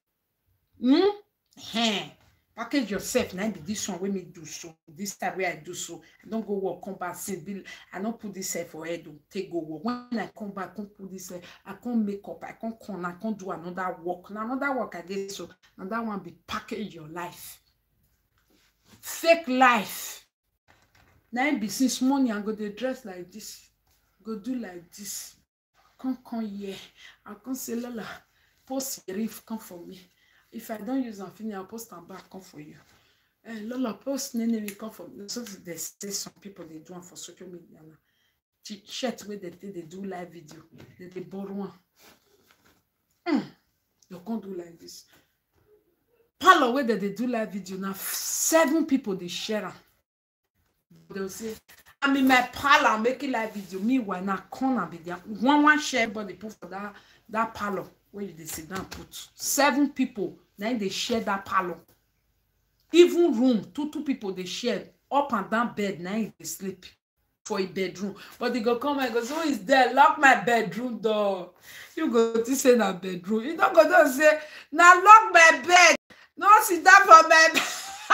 Package yourself. Now be this one when me do so. This time where I do so. I don't go work, come back, sit, I don't put this for head, take go work. When I come back, I can't put this, I can't make up, I can't do another work. Now another work I did so. And that one be package your life. Fake life. Now be since morning I go to dress like this, go do like this. Come here. I can't say Lola, post if come for me. If I don't use Infinity, I'll post them back, come for you. Lola, post Nene, come for me. So they say some people they do one for social media now. Shirt where they do live video. They borrow one. You can't do like this. Parlor where they do live video now. 7 people they share them. They'll say, I'm in my parlor, I'm making live video. Meanwhile, now corner be there. One share, but they put for that parlor where you sit down put 7 people. Now they share that parlor. Even room, two people they share up and down bed. Now they sleep for a bedroom. But they go come and go, so who is there? Lock my bedroom door. You go to say that bedroom. You don't go to say, now lock my bed. No, sit down for my bed.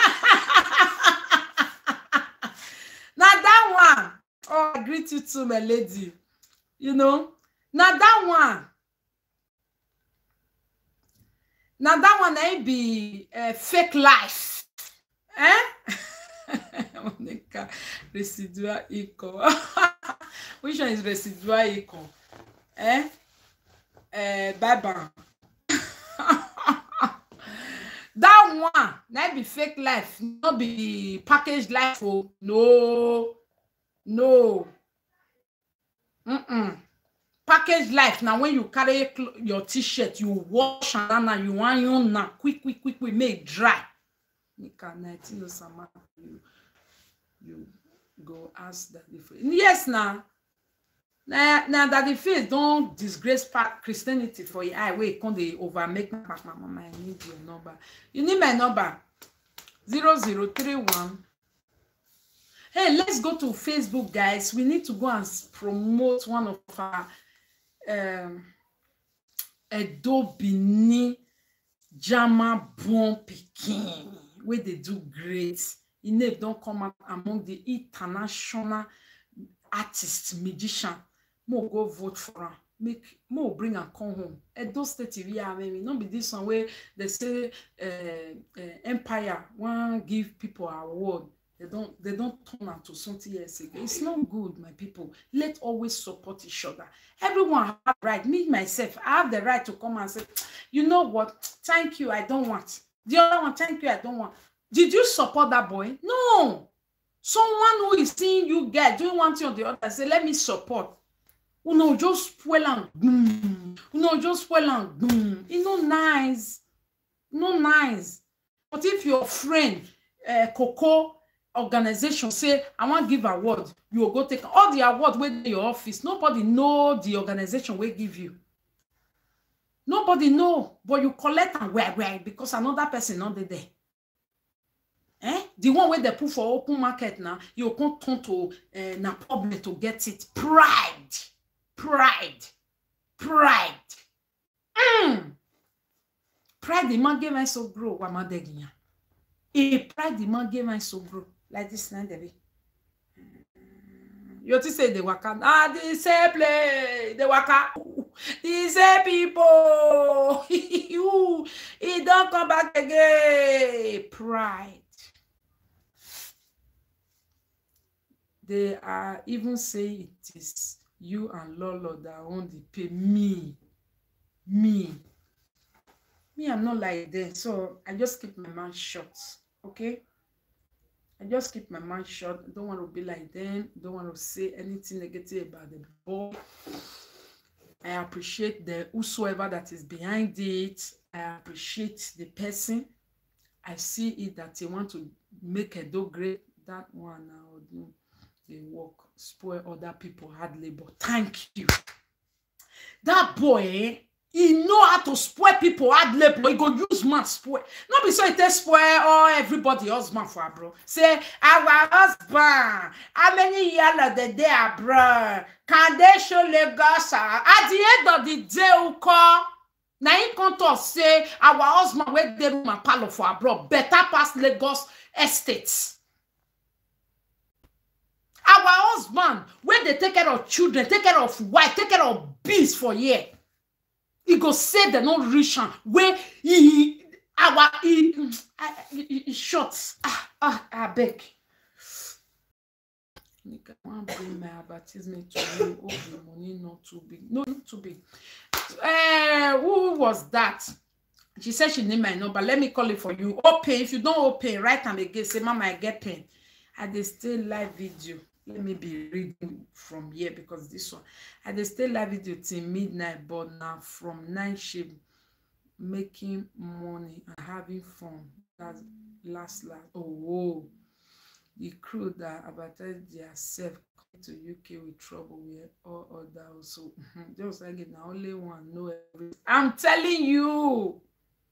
Now that one, oh, I greet you too, my lady. You know, now that one. Now that one ain't be fake life. Residual income. Which one is residual income? Bye-bye. That one, that be fake life, not be packaged life. Oh, no. Package life. Now when you carry your t-shirt, you wash and now you want you now quick, make dry. You go ask that different. Yes, now that the face don't disgrace Christianity for your eye. Wait, can't they over make my mama? I need your number. You need my number 0031. Hey, let's go to Facebook, guys. We need to go and promote one of our Edo Bini Jama Bon Pikin, where they do great. They don't come out among the international artists, magician. Mo go vote for her. Make more bring and come home. Edo State area, maybe not be this one where they say Empire want give people an award. They don't turn out to something else again. It's not good, my people. Let's always support each other. Everyone have right. Me myself, I have the right to come and say, you know what? Thank you, I don't want. The other one, thank you, I don't want. Did you support that boy? No. Someone who is seeing you get doing one thing or the other, say, let me support. No, just spoil and boom. No, just spoil and boom. It's not nice. Not nice. But if your friend, Coco, organization say I want to give award, you will go take all the award with your office. Nobody know the organization will give you. Nobody know, but you collect and where because another person not there. The one where they put for open market now, you can't turn to na public to get it. Pride. Pride the man gave us so grow. A pride the man gave us so grow. Like this now, Debbie. You to say the waka. The same play. The waka. The same people. He don't come back again. Pride. They are even saying it is you and Lolo that own the pay. Me, I'm not like that. So I just keep my mouth shut. Okay? I just keep my mouth shut. I don't want to be like them. I don't want to say anything negative about the boy. I appreciate the whosoever that is behind it. I appreciate the person. I see it that they want to make a do great. That one now do they work, spoil other people hard labor. Thank you. That boy, He know how to spoil people hard labor. He go use man spoil. Not be so it take spoil all everybody husband for bro. Say our husband. How many years the day bro? Can they show Lagos? At the end of the day, who call? Now he come to say our husband where they room and palo for abroad better pass Lagos estates. Our husband where they take care of children, take care of wife, take care of bees for year. He go say they not rich where he short. I beg. I want to bring my advertisement to you. Oh, the money not too big. No, not too big. Who was that? She said she need my number. Let me call it for you. Open. If you don't open, write them again. Say, Mama, I get pain. And they still live video. Let me be reading from here because this one. And they still live video till midnight, but now from 9 she making money and having fun. That's last. Oh, whoa. The crew that advertise themselves to UK with trouble with all other also. Just like it, now only one know everything. I'm telling you.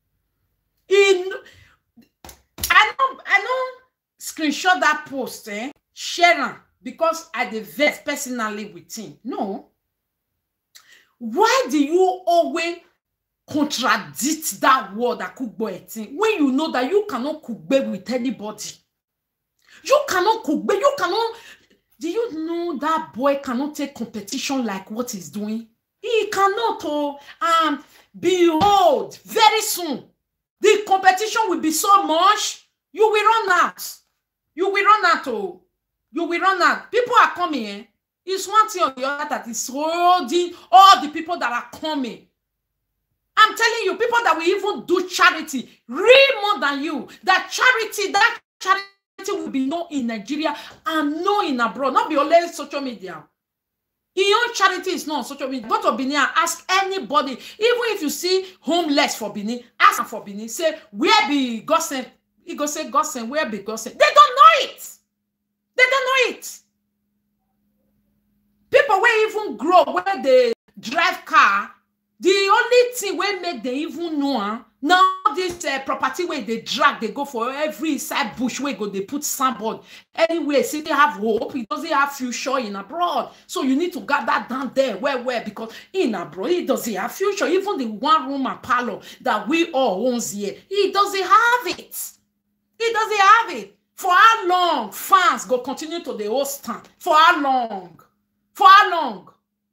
I know screenshot that post, share am because I dey vex personally with him. No. Why do you always contradict that word that cook boy thing when you know that you cannot cook with anybody? You cannot cook, but you cannot. Do you know that boy cannot take competition like what he's doing? He cannot. Oh, behold, very soon, the competition will be so much, you will run out. You will run out. Oh, you will run out. People are coming. It's one thing or the other that is holding all the people that are coming. I'm telling you, people that will even do charity, real more than you. That charity will be known in Nigeria and known in abroad, not be only social media. Your own charity is not on social media. Go to Benin and ask anybody, even if you see homeless for Benin, ask them for Benin, say, where be Gosen? He go say, Gosen, where be Gosen? They don't know it. They don't know it. People will even grow where they drive car. The only thing will make them even know, now this property where they drag, they go for every side bush where go they put sandboard. Anyway, see they have hope, it doesn't have future in abroad. So you need to get that down there, where, because in abroad, it doesn't have future. Even the one room and parlor that we all owns here, it doesn't have it. It doesn't have it. For how long fans go continue to the host stand? For how long? For how long?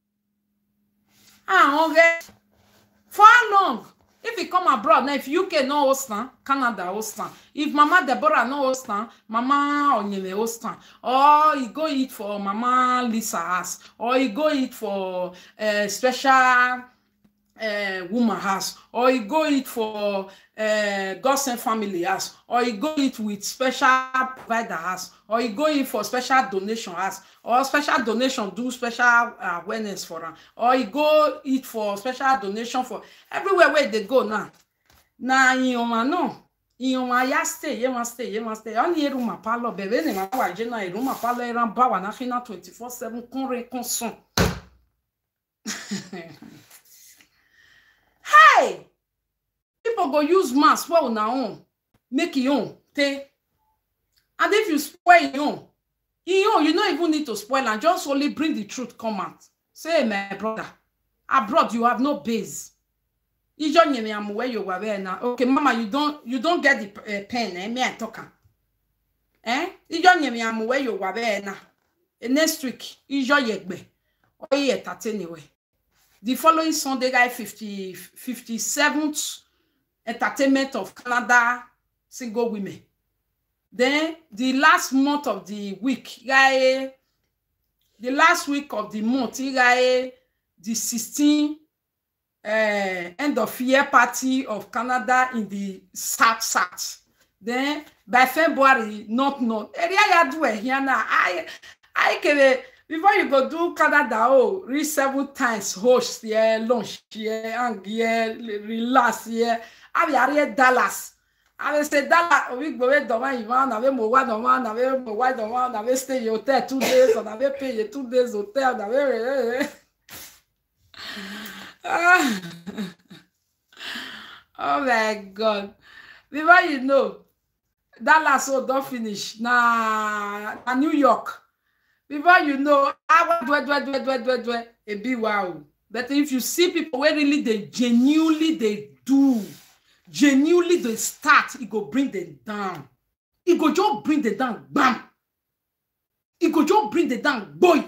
Okay. For how long? If you come abroad, now if UK no host, Canada host, if Mama Deborah no host, Mama Onyeme host, or you go eat for Mama Lisa house, or you go eat for special woman house, or you go eat for Gosen family house, or you go eat with special provider house, or you go eat for special donation house, or special donation do special awareness for them, or you go eat for special donation for everywhere where they go now. Now you no. You ya stay, you must stay. Only room a palo, bebe, ne ma wa jena room a palo eran bawa na fina 24/7 conson. Hey! People go use mask for una own, make your own, take. And if you spoil your own, you don't even need to spoil and just only bring the truth come out. Say, my brother, abroad you have no base. You don't know where you were there now. Okay, Mama, you don't get the pen. Me I talk. You don't know where you were there now. Next week, you just yegbe. Oh yeah, that anyway. The following Sunday, guy 57th entertainment of Canada single women. Then the last month of the week, guy, the last week of the month, guy, the 16th end of year party of Canada in the South. Then by February, not known. Area ya do here now. I can. Before you go do Canada, reach 7 times host here, lunch here, and here, relax here. I be here Dallas. I will say Dallas. We go away doma Ivan. I will move doma. I will move doma. I will stay in hotel 2 days. And I will pay you 2 days hotel. I will. Oh my God. Before you know, Dallas don't finish. Na New York. Before you know, a big wow. But if you see people where really they genuinely they do, genuinely they start, it go bring them down. It go just bring them down, bam. It go just bring them down, boy.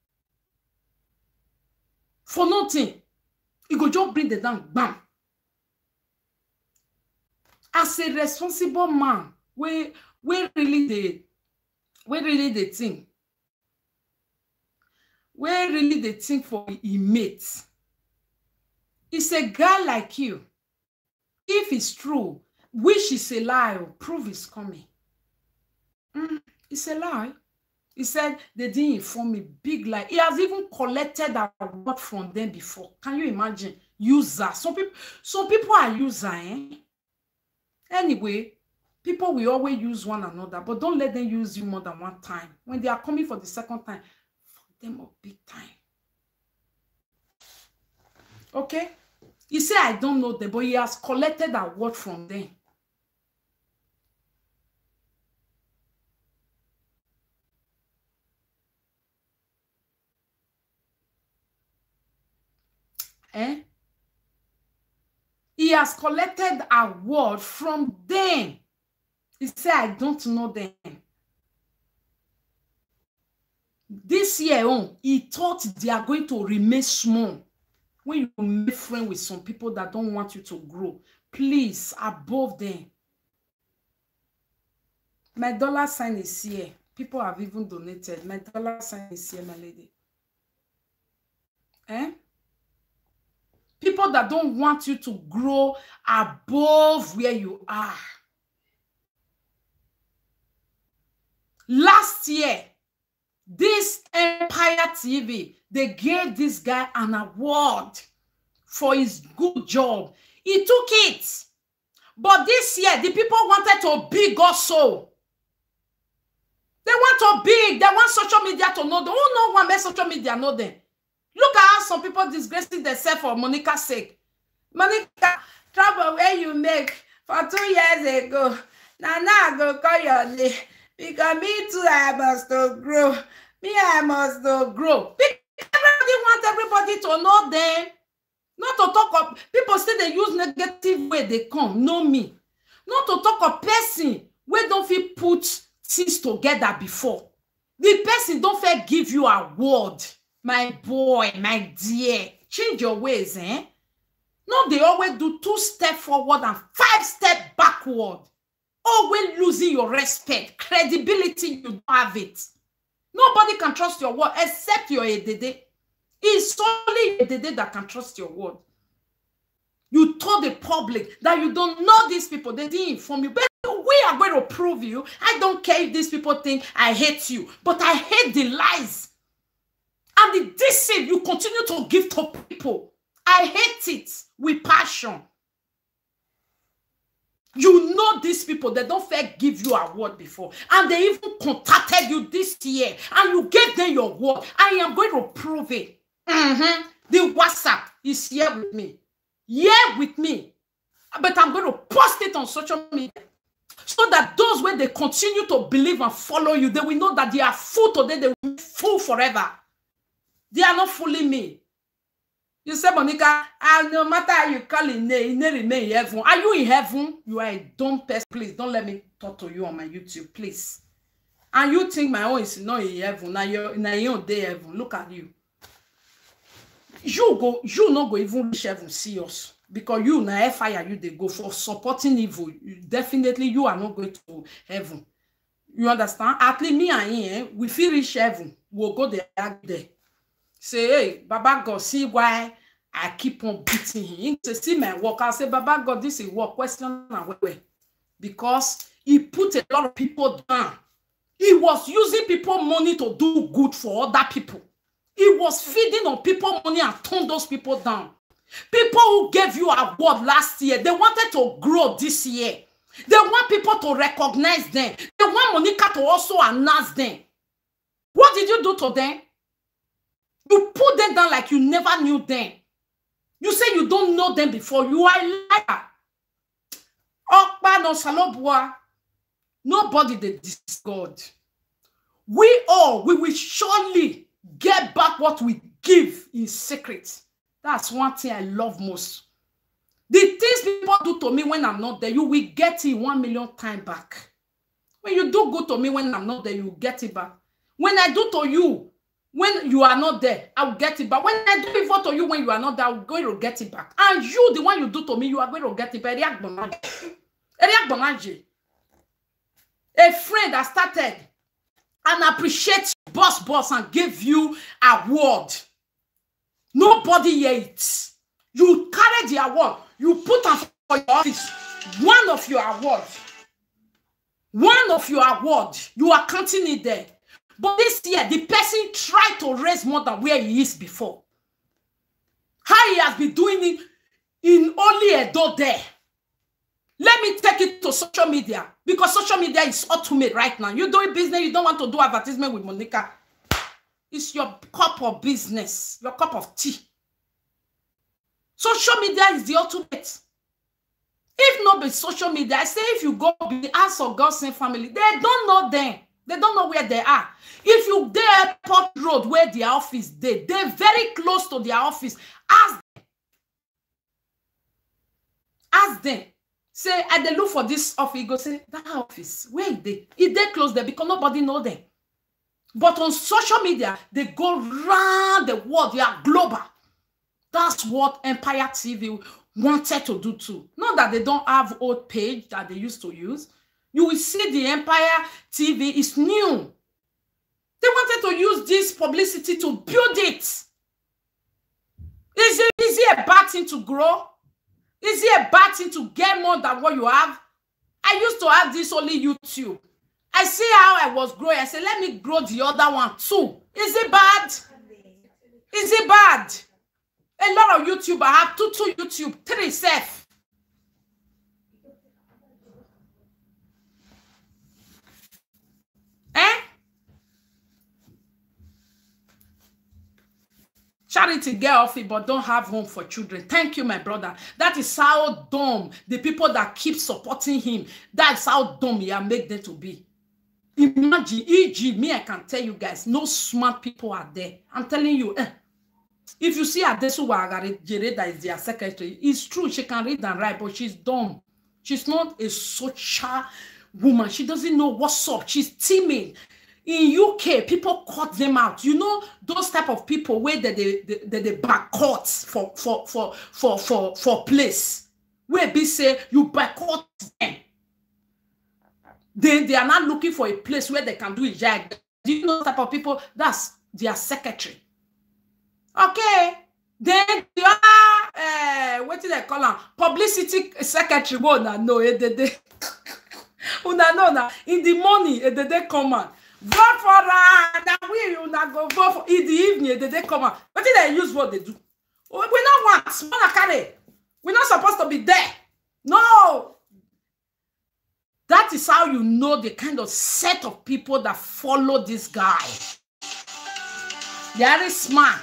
For nothing. It go just bring them down, bam. As a responsible man, we really they think. Where really they think for a mate. It's a guy like you. If it's true, which is a lie, prove it's coming. It's a lie. He said they didn't inform me, big lie. He has even collected a word from them before. Can you imagine? User. Some people are user, eh? Anyway, people will always use one another, but don't let them use you more than one time. When they are coming for the second time, fuck them up big time. Okay? He said, I don't know them, but he has collected a word from them. Eh? He has collected a word from them. He said, I don't know them. This year, he thought they are going to remain small. When you make friends with some people that don't want you to grow, please, above them. My dollar sign is here. People have even donated. My dollar sign is here, my lady. Eh? People that don't want you to grow above where you are. Last year, this Empire TV, they gave this guy an award for his good job. He took it. But this year, the people wanted to big also. They want to big. They want social media to know them. Who know one make social media know them? Look at how some people disgracing themselves for Monica's sake. Monica, trouble where you make for 2 years ago. Now I go call your name. Because me too, I must grow. Me, I must grow. Everybody want everybody to know them. Not to talk of people say they use negative way they come. Know me. Not to talk of person where don't feel put things together before. The person don't fair give you a word. My boy, my dear, change your ways, eh? No, they always do 2 steps forward and 5 steps backward. Always losing your respect, credibility, you don't have it. Nobody can trust your word except your Edede. It's only Edede that can trust your word. You told the public that you don't know these people. They didn't inform you. But we are going to prove you. I don't care if these people think I hate you, but I hate the lies. And the deceit you continue to give to people. I hate it with passion. You know these people, they don't fair give you a word before. And they even contacted you this year. And you gave them your word. I am going to prove it. The WhatsApp is here with me. Here with me. But I'm going to post it on social media. So that those when they continue to believe and follow you, they will know that they are full today, they will be full forever. They are not fooling me. You say, Monica, no matter how you call it, it remain in heaven. Are you in heaven? You are a dumb person. Please, don't let me talk to you on my YouTube, please. And you think my own is not in heaven. Now you're day heaven. Look at you. You not go even reach heaven serious. Because you na fire you they go for supporting evil. Definitely you are not going to heaven. You understand? At least me and him, we feel reach heaven. We'll go there. Say, hey, Baba God, see why I keep on beating him. He say, see my work. I say, Baba God, this is what question and where? Because he put a lot of people down. He was using people money to do good for other people. He was feeding on people money and turned those people down. People who gave you a word last year, they wanted to grow this year. They want people to recognize them. They want Monica to also announce them. What did you do to them? You put them down like you never knew them. You say you don't know them before. You are a liar. Okpa no salobwa. Nobody they dis God. We will surely get back what we give in secret. That's one thing I love most. The things people do to me when I'm not there, you will get it 1 million times back. When you do good to me when I'm not there, you get it back. When I do to you when you are not there, I will get it back. When I do evil to you when you are not there, I'm going to get it back. And you, the one you do to me, you are going to get it back. A friend that started and appreciates boss and give you award. Nobody yet. You carry the award. You put on for your office. One of your awards. You are counting it there. But this year, the person tried to raise more than where he is before. How he has been doing it in only a door there. Let me take it to social media. Because social media is ultimate right now. You're doing business, you don't want to do advertisement with Monica. It's your cup of business, your cup of tea. Social media is the ultimate. If not be social media, I say if you go be the house of God's family, they don't know them. They don't know where they are. If you there Port Road where their office they're very close to their office. Ask them. Say, I they look for this office. Go say, that office, where is they? If they close there because nobody know them. But on social media, they go round the world. They are global. That's what Empire TV wanted to do too. Not that they don't have old page that they used to use. You will see the Empire TV is new. They wanted to use this publicity to build it. Is it a bad thing to grow? Is it a bad thing to get more than what you have? I used to have this only YouTube. I see how I was growing. I said, let me grow the other one too. Is it bad? Is it bad? A lot of YouTubers have two YouTube, 3 self. Charity get off it, but don't have home for children. Thank you, my brother. That is how dumb the people that keep supporting him, that's how dumb he make them to be. Imagine, e.g., me, I can tell you guys, no smart people are there. I'm telling you, if you see Adesu Wagare that is their secretary, it's true, she can read and write, but she's dumb. She's not a social woman. She doesn't know what's up. She's timid. In UK, people cut them out. You know those type of people where they back cuts for place. Where they say you back cut them. They are not looking for a place where they can do it. Do you know type of people? That's their secretary. Okay. Then the other what do they call them? Publicity secretary. No, in the morning, they come on. Vote for her. Now we not go vote for in the evening. They come out. But they use what they do. We not want small carry. We're not supposed to be there. No. That is how you know the kind of set of people that follow this guy. They are very smart.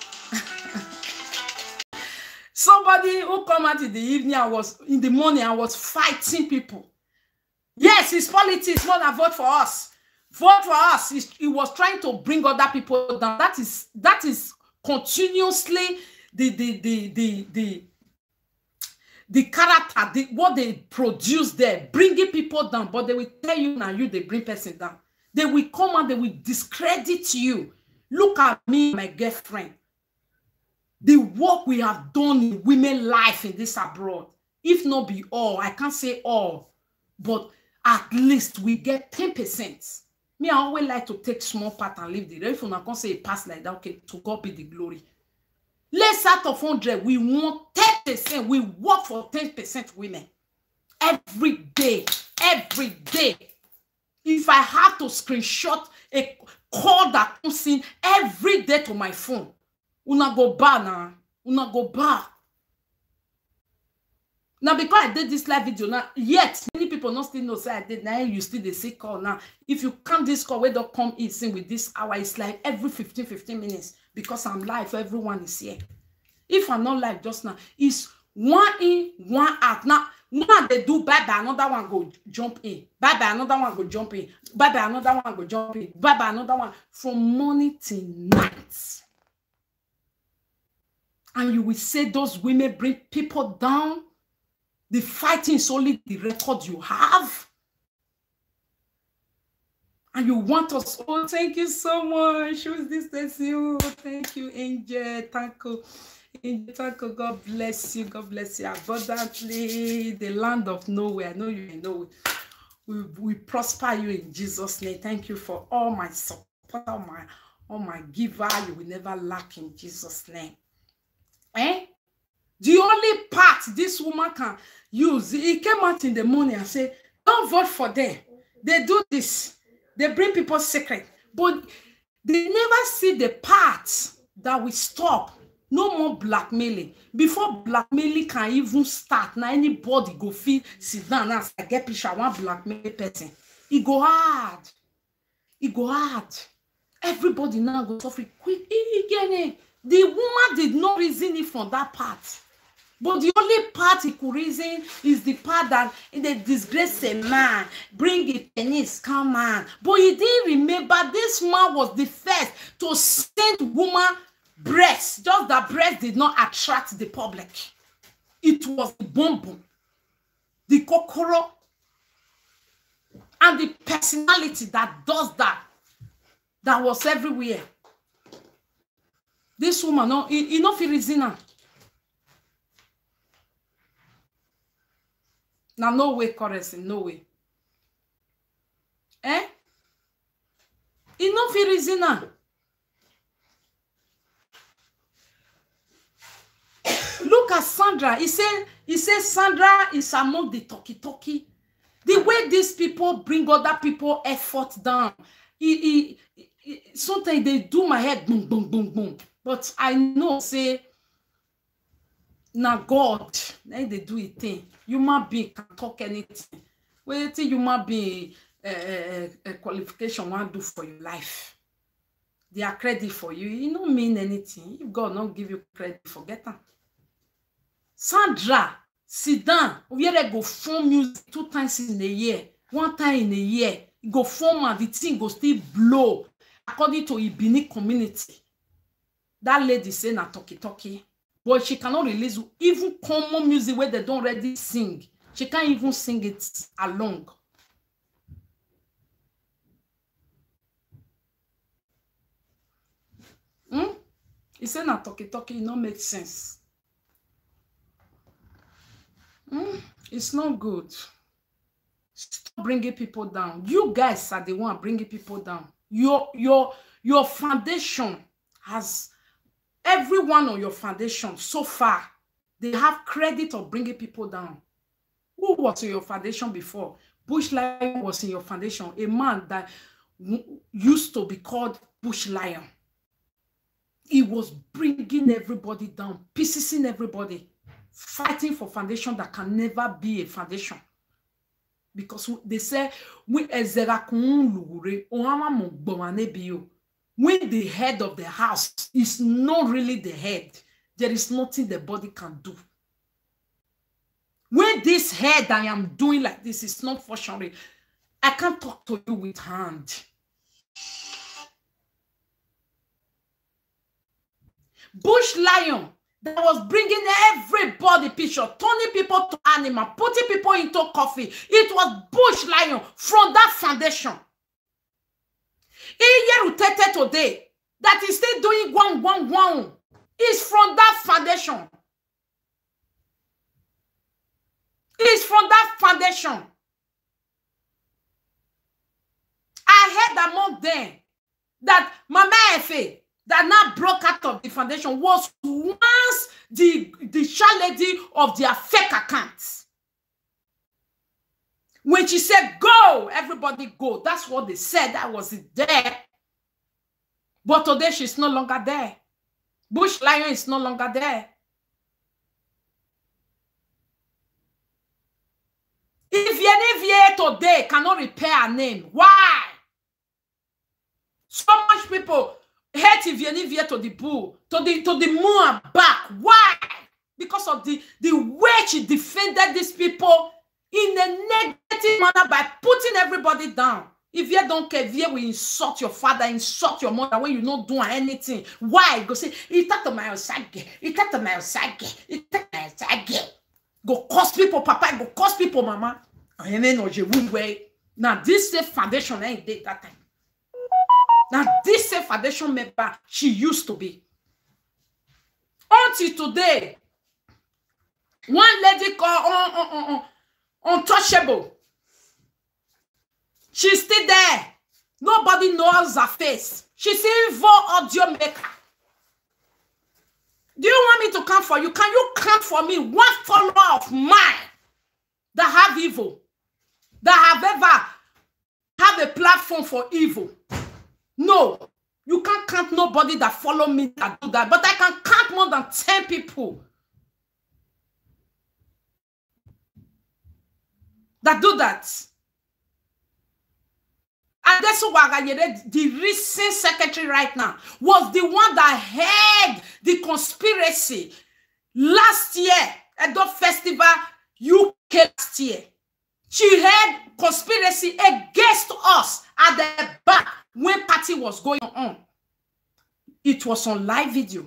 Somebody who come out in the evening, in the morning, I was fighting people. Yes, it's politics. Not a vote for us. Vote for us. He was trying to bring other people down. That is continuously the character, what they produce there, bringing people down. But they will tell you now, they bring person down. They will come and they will discredit you. Look at me, my girlfriend. The work we have done in women's life in this abroad, if not be all, I can't say all, but at least we get 10%. Me, I always like to take small part and leave the rest. If you not say it pass like that, okay, to God be the glory. Let's out of 100, we want 10%. We work for 10% women. Every day. Every day. If I have to screenshot a call that comes in every day to my phone, una go bar now. Una go bar. Now, because I did this live video now, yet many people not still know say I did. Now you still the sick call now. If you count this call, where don't come in with this hour, it's like every 15 minutes because I'm live. Everyone is here. If I'm not live just now, it's 1 in, 1 out. Now One they do bye-bye, another one go jump in. Bye-bye, another one go jump in. Bye-bye, another one go jump in. Bye-bye, another one. From morning till night. And you will say those women bring people down. The fighting is only the record you have. And you want us, oh, thank you so much. Who's this? Thank you. Thank you, Angel. Thank you. Angel, thank you. God bless you. God bless you abundantly. The land of nowhere. I know you know. We prosper you in Jesus' name. Thank you for all my support, all my giver. You will never lack in Jesus' name. Eh? The only part this woman can use, he came out in the morning and said, don't vote for them. They do this. They bring people's secret. But they never see the part that will stop. No more blackmailing. Before blackmailing can even start, now anybody go feel sit down and say, get picture, one blackmail person. It go hard. It go hard. Everybody now go suffer quick. The woman did not reason it from that part. But the only part he could reason is the part that they disgrace a man, bring a penis, come on. But he didn't remember this man was the first to send woman breasts. Just that breast did not attract the public. It was the boom, the kokoro, and the personality that does that. That was everywhere. This woman, no, he not feel reason. Now, no way, currency, no way. Eh? He no feel reason. Look at Sandra. He said Sandra is among the talkie. The way these people bring other people effort down. Sometimes they do my head boom, boom, boom, boom. But I know, say, now God, then they do a thing. Human being can talk anything. What do human being a qualification want to do for your life? They are credit for you. It don't mean anything. If God don't give you credit, forget them. Sandra, sit down. We go form music 2 times in a year. 1 time in a year. Go form and the thing go still blow. According to Ibini community. That lady say na talkie. But she cannot release even common music where they don't already sing. She can't even sing it along. He said na talkie, it don't make sense. It's not good. Stop bringing people down. You guys are the one bringing people down. Your foundation has... Everyone on your foundation so far, they have credit of bringing people down. Who was in your foundation before? Bush Lion was in your foundation. A man that used to be called Bush Lion. He was bringing everybody down, piecing everybody, fighting for foundation that can never be a foundation. Because they say, when the head of the house is not really the head, there is nothing the body can do. When this head I am doing like this is not functioning, I can't talk to you with hand. Bush Lion that was bringing everybody picture, turning people to animal, putting people into coffee. It was Bush Lion from that foundation. Today that is still doing one is from that foundation. It's from that foundation. I heard among them that Mama Efe that now broke out of the foundation was once the child lady of their fake accounts. When she said, go, everybody go. That's what they said. That was it there. But today, she's no longer there. Bush Lion is no longer there. If Yenevie today cannot repair her name, why? So much people hate if Yenevie to the bull, to the moon and back. Why? because of the way she defended these people in a negative manner by putting everybody down. If you don't care, if you will insult your father, insult your mother when you not doing anything. Why? Go say, he talk to my outside girl. He talk to my outside girl. He talk to my outside girl. Go cost people, papa. Go cost people, mama. And then je will way. Now this safe foundation ain't did that time. Now this safe foundation member she used to be. Until today, one lady called Untouchable. She's still there. Nobody knows her face. She's evil audio maker. Do you want me to come for you? Can you come for me? One follower of mine that have evil, that have ever have a platform for evil. No, you can't count nobody that follow me that do that. But I can count more than 10 people that do that. And that's why the recent secretary right now was the one that had the conspiracy last year at the festival UK last year. She had conspiracy against us at the back when party was going on. It was on live video.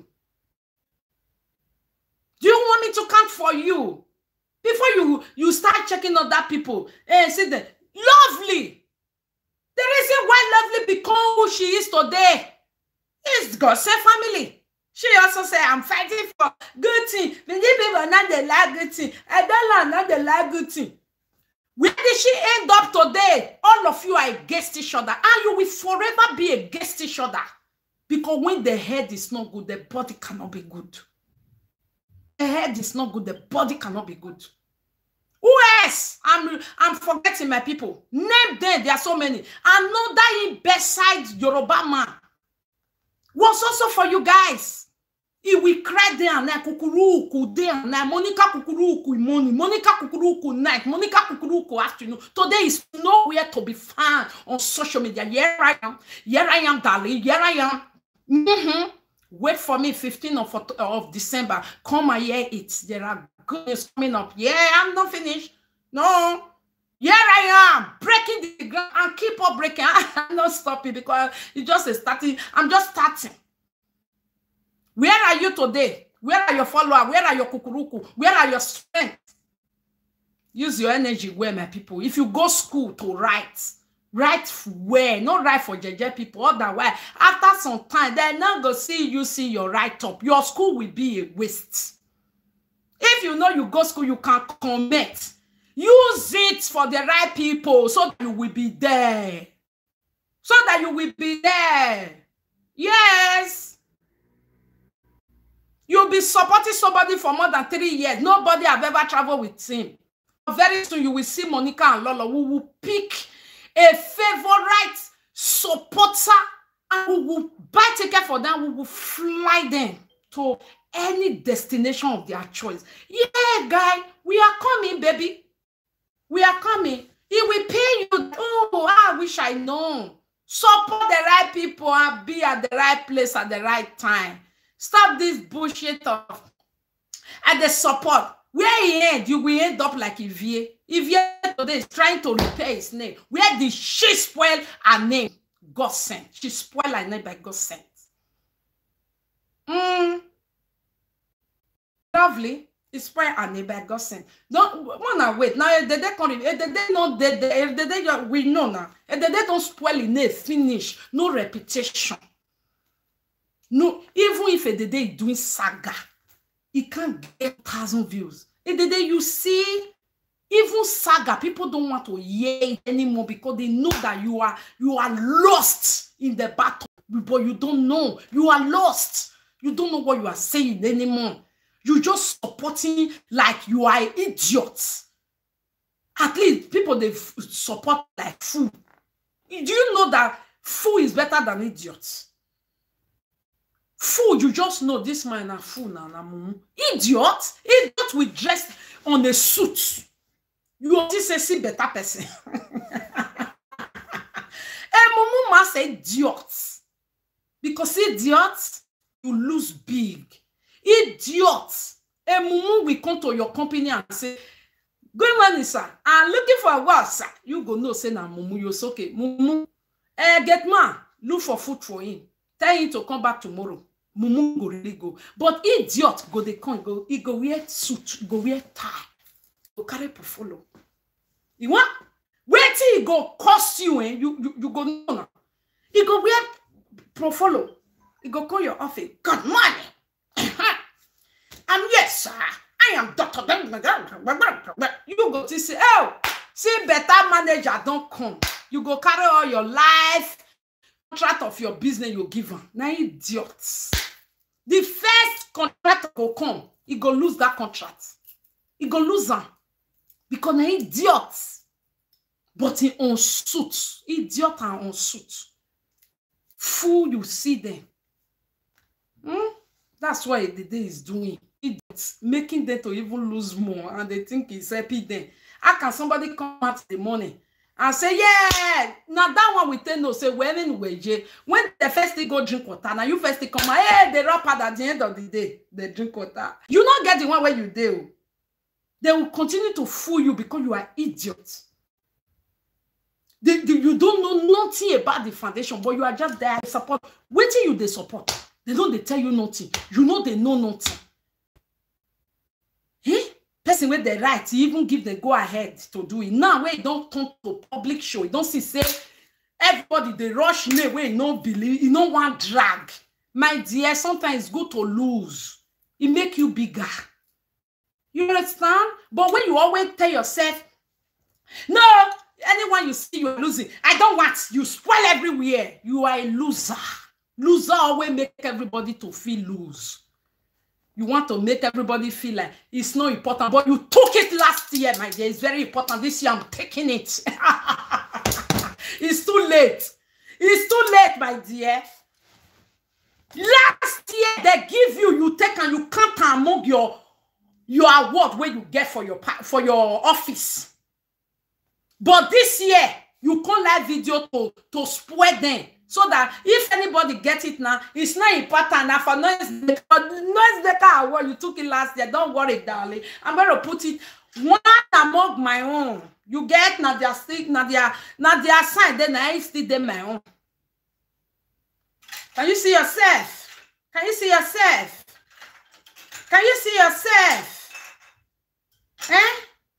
Do you want me to count for you? Before you start checking other people and say that Lovely. The reason why Lovely become who she is today is God's family. She also said, I'm fighting for good thing. Many people not they like good thing. I don't know, not they like good thing. Where did she end up today? All of you are against each other. And you will forever be against each other. Because when the head is not good, the body cannot be good. The head is not good, the body cannot be good. Who else? I'm forgetting my people. Name them, there are so many. Another in beside Yoruba man was also for you guys. He will cry there and night, kukuruku there and night, Monica kukuruku morning, Monica kukuruku night, Monica kukuruku afternoon. Today is nowhere to be found on social media. Here I am, darling. Here I am. Wait for me, 15th of December. Come and hear it. There are good news coming up. Yeah, I'm not finished. No. Here I am, breaking the ground and keep on breaking. I'm not stopping because it's just starting. I'm just starting. Where are you today? Where are your followers? Where are your kukuruku? Where are your strength? Use your energy well, my people. If you go school to write where? Not write for JJ people. Otherwise, after some time, they're not going to see your write-up. Your school will be a waste. If you know you go school, you can commit. Use it for the right people so that you will be there. So that you will be there. Yes. You'll be supporting somebody for more than 3 years. Nobody have ever traveled with him. Very soon you will see Monica and Lolo who will pick a favorite supporter and who will buy ticket for them, who will fly them to any destination of their choice. Yeah, guy, we are coming, baby. We are coming. He will pay you. Oh, I wish I know. Support the right people and be at the right place at the right time. Stop this bullshit of and the support. Where he end, you will end up like Ivie. Ivie today is trying to repair his name. Where did she spoil her name? God sent. She spoiled her name by God sent. Lovely. It's spoiled her name by God sent. Don't wanna wait. Now if they can't if they not dead, if they we know now. If they don't spoil the name, finish. No reputation. No, even if a day doing saga, it can't get 1,000 views. A day you see, even saga, people don't want to hear it anymore because they know that you are lost in the battle, but you don't know. You are lost. You don't know what you are saying anymore. You're just supporting like you are idiots. At least people they support like fool. Do you know that fool is better than idiots? Fool, you just know this man a fool now. Idiot will dress on a suit. You want to say better person. A mumu must say idiot. Because idiot, you lose big. Idiot, A mumu will come to your company and say, good morning, sir. I'm looking for a what, sir? You go no say na mumu, you're okay. Mumu, get man, look for food for him. Tell him to come back tomorrow. Mumu go really go. But idiot go they come, he go wear suit, go wear tie, go carry portfolio. You want? Wait till he go cost you, you go no. He go wear portfolio. He go call your office. Good morning. Yes, sir. I am Dr. You go to say, oh, see better manager don't come. You go carry all your life contract of your business you give him. Now idiots. The first contract will come, he go lose that contract. He go lose them. Because now idiots. But in on suit. Idiot and on suit. Fool, you see them. That's what the day is doing. It's making them to even lose more, and they think it's happy then. How can somebody come out in the morning and say, yeah, now that one we tell no say when anyway, when the first they go drink water, now you first they come out, hey, they wrap out at the end of the day, they drink water. You not get the one where you do. They will continue to fool you because you are idiots. You don't know nothing about the foundation, but you are just there to support. Wait till you they support. They don't they tell you nothing. You know they know nothing. Person with the right to even give the go ahead to do it. Now where you don't turn to public show, you don't see say everybody they rush me where you don't believe, you don't want drag. My dear, sometimes it's good to lose. It make you bigger. You understand? But when you always tell yourself, no, anyone you see you're losing, I don't want you spoil everywhere. You are a loser. Loser always make everybody to feel lose. You want to make everybody feel like it's not important, but you took it last year, my dear. It's very important. This year, I'm taking it. It's too late. It's too late, my dear. Last year, they give you, you take and you count among your award where you get for your office. But this year, you can't live video to spoil them. So that if anybody gets it now, it's not important. Now for noise award, you took it last year. Don't worry, darling. I'm going to put it one among my own. You get now their stick, now their sign, then I still them my own. Can you see yourself? Can you see yourself? Can you see yourself? Eh?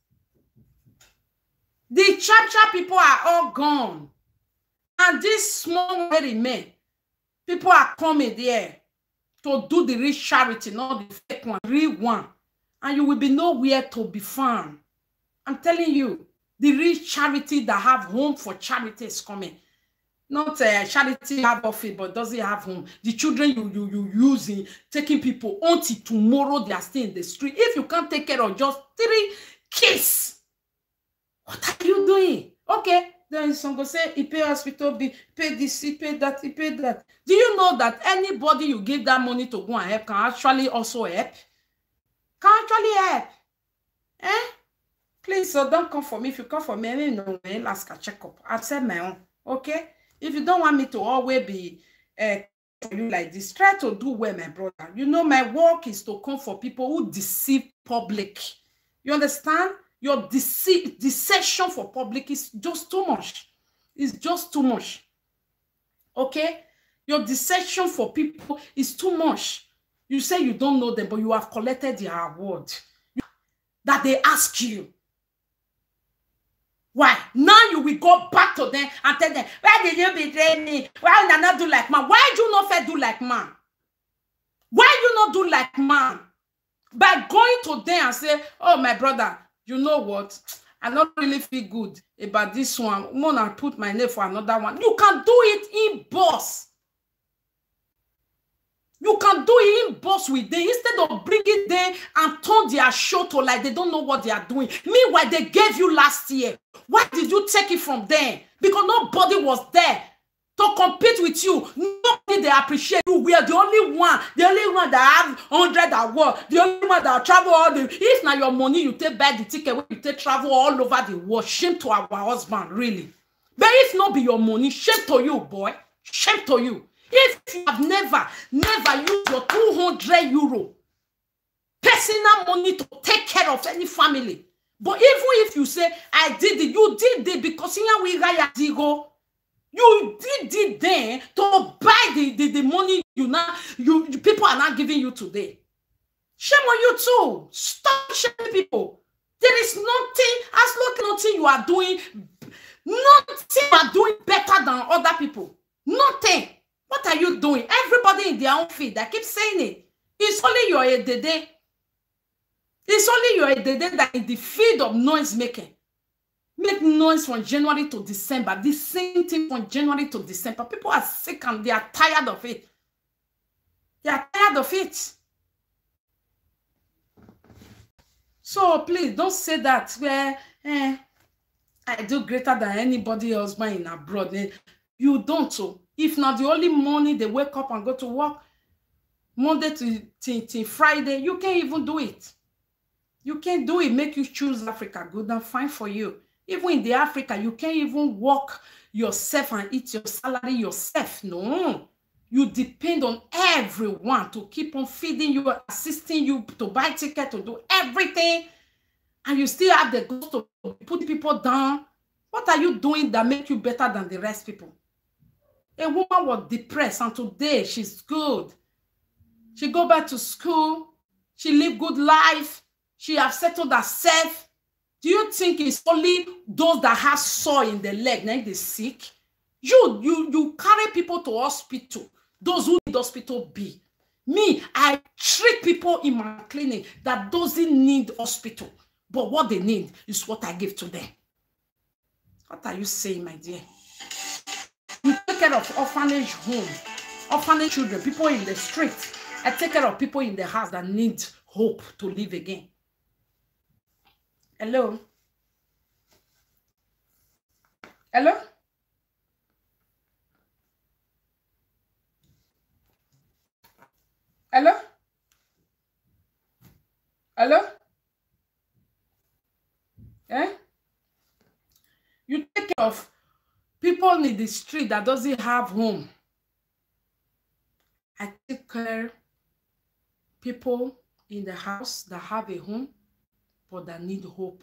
The chap people are all gone. And this small way remain, people are coming there to do the real charity, not the fake one, real one. And you will be nowhere to be found. I'm telling you, the real charity that have home for charity is coming. Not charity have office, but doesn't have home. The children you using, taking people until tomorrow they are still in the street. If you can't take care of just 3 kids, what are you doing? Okay. Then some go say, he pay hospital bill, pay this, he pay that, he pay that. Do you know that anybody you give that money to go and help can actually also help? Can actually help. Eh? Please, so don't come for me. If you come for me, I mean, no, ask a check-up. I'll send my own. Okay? If you don't want me to always be you like this, try to do well, my brother. You know, my work is to come for people who deceive public. You understand? Your deception for public is just too much. It's just too much. Okay? Your deception for people is too much. You say you don't know them, but you have collected their award. That they ask you. Why? Now you will go back to them and tell them, why did you betray me? Why did you not do like man? Why do you not fair do like man? Why you not do like man? By going to them and say, oh, my brother, you know what? I don't really feel good about this one. I'm gonna put my name for another one. You can do it in boss. You can do it in boss with them instead of bringing them and turn their show to like they don't know what they are doing. Meanwhile, they gave you last year. Why did you take it from them? Because nobody was there to compete with you. Nobody they appreciate you. We are the only one that have 100 awards, the only one that travel all the. If now your money you take buy the ticket when you take travel all over the world, shame to our husband, really. But if not be your money, shame to you, boy. Shame to you. If you have never used your 200 euro, personal money to take care of any family. But even if you say, I did it, you did it because you did it then to buy the money you people are not giving you today. Shame on you too. Stop shaming people. There is nothing, as long nothing you are doing, nothing you are doing better than other people. Nothing. What are you doing? Everybody in their own field. I keep saying it. It's only your Edede. It's only your Edede that in the field of noise making. Make noise from January to December. The same thing from January to December. People are sick and they are tired of it. They are tired of it. So please don't say that where I do greater than anybody else in abroad. You don't. So if not the only morning they wake up and go to work, Monday to Friday, you can't even do it. You can't do it. Make you choose Africa. Good and fine for you. Even in the Africa, you can't even work yourself and eat your salary yourself. No. You depend on everyone to keep on feeding you, assisting you, to buy ticket, to do everything. And you still have the guts to put people down. What are you doing that make you better than the rest people? A woman was depressed and today she's good. She go back to school. She live good life. She have settled herself. Do you think it's only those that have sore in the leg, like they sick? You carry people to hospital. Those who need hospital be. Me, I treat people in my clinic that doesn't need hospital. But what they need is what I give to them. What are you saying, my dear? You take care of orphanage home, orphanage children, people in the street. I take care of people in the house that need hope to live again. Hello? Hello? Hello? Hello? Eh? You take care of people in the street that doesn't have home. I take care of people in the house that have a home, but that need hope.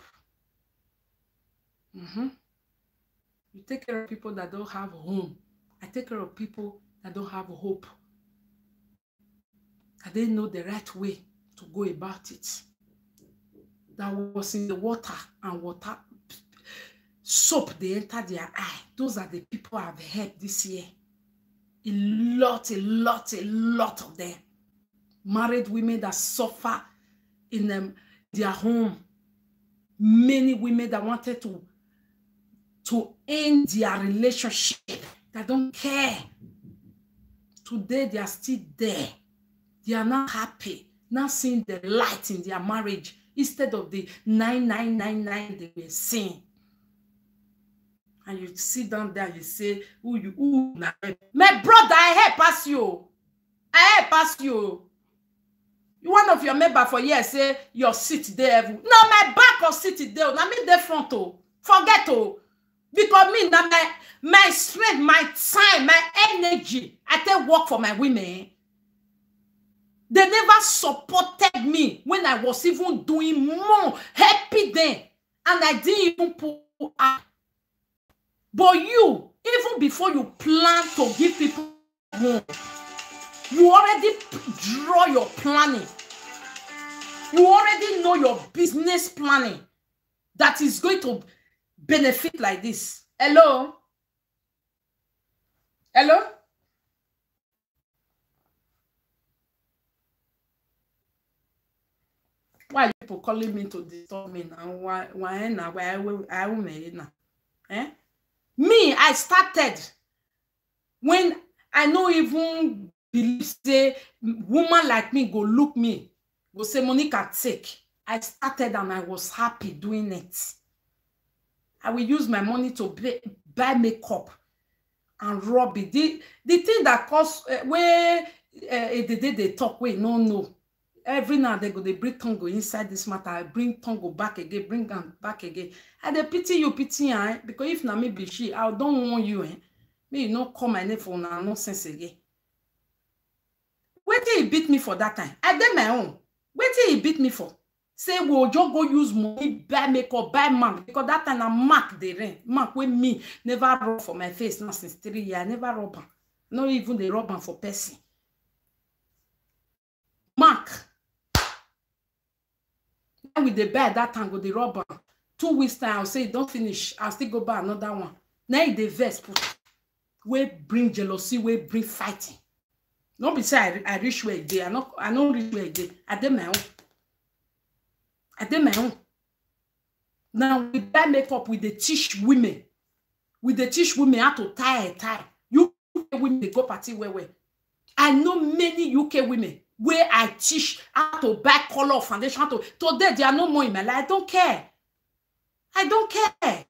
You take care of people that don't have home. I take care of people that don't have hope. That they know the right way to go about it. That was in the water and water soap, they enter their eye. Those are the people I've helped this year. A lot of them. Married women that suffer in their home. Many women that wanted to end their relationship, that don't care. Today they are still there. They are not happy, not seeing the light in their marriage instead of the 9999 they were seeing. And you sit down there and you say, ooh, my brother, I help pass you. I help pass you. One of your members for years say your seat there. No, my back or seat there. Now me the front. Forget. Because me now my strength, my time, my energy, I take work for my women. They never supported me when I was even doing more, happy then. And I didn't even pull up. But you, even before you plan to give people home, you already draw your planning. You already know your business planning that is going to benefit like this. Hello? Hello? Why are people calling me to disturb me now? Why I will marry now? Eh? Me, I started when I know even believe say woman like me go look me, go say Monica take. I started and I was happy doing it. I will use my money to buy makeup and rub it. The thing that costs where they talk, wait, no. Every now they bring Tongo inside this matter. I bring Tongo back again, bring them back again. And they pity you, because if na me be she, I don't want you, May you not call my name for nonsense again. Wait till you beat me for that time. I did my own. Wetin he beat me for? Say we'll just go use money, buy makeup, buy mark. Because that time I mark the rain. Mark with me never rub for my face now since 3 years. I never rub am. Not even the rub am for person. Mark. Now with the buy that time go the rub am. 2 weeks time I'll say don't finish. I'll still go buy another one. Now the vest put. We bring jealousy, we bring fighting. Don't be say I reach where they. I don't reach where they. I did my own. I did my own. Now we buy makeup with the teach women. With the teach women how to tie a tie. UK women they go party where. I know many UK women where I teach how to buy color foundation. Today they are no more in my life. I don't care. I don't care.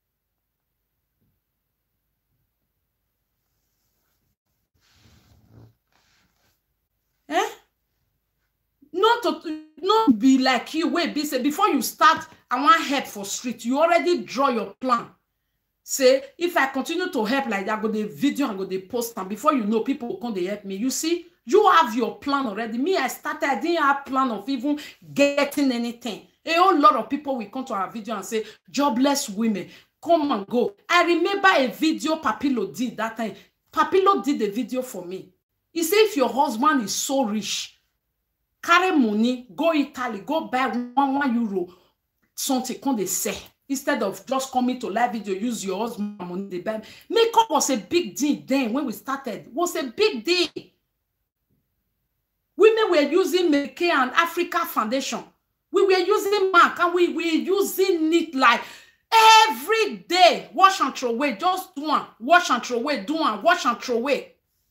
Not be like you. Wait, be say before you start, I want help for street. You already draw your plan. Say if I continue to help like that, I go the video, I go the post, and before you know, people will come to help me. You see, you have your plan already. Me, I didn't have plan of even getting anything. A whole lot of people will come to our video and say, jobless women, come and go. I remember a video Papilo did that time. Papilo did the video for me. He said, if your husband is so rich, carry money, go Italy, go buy €1 something come they say. Instead of just coming to live video, use your husband money, they buy. Makeup was a big deal then when we started. It was a big deal. Women were using Make and Africa Foundation. We were using MAC and we were using it like every day. Wash and throw away, just do one. Wash and throw away, do one. Wash and throw away.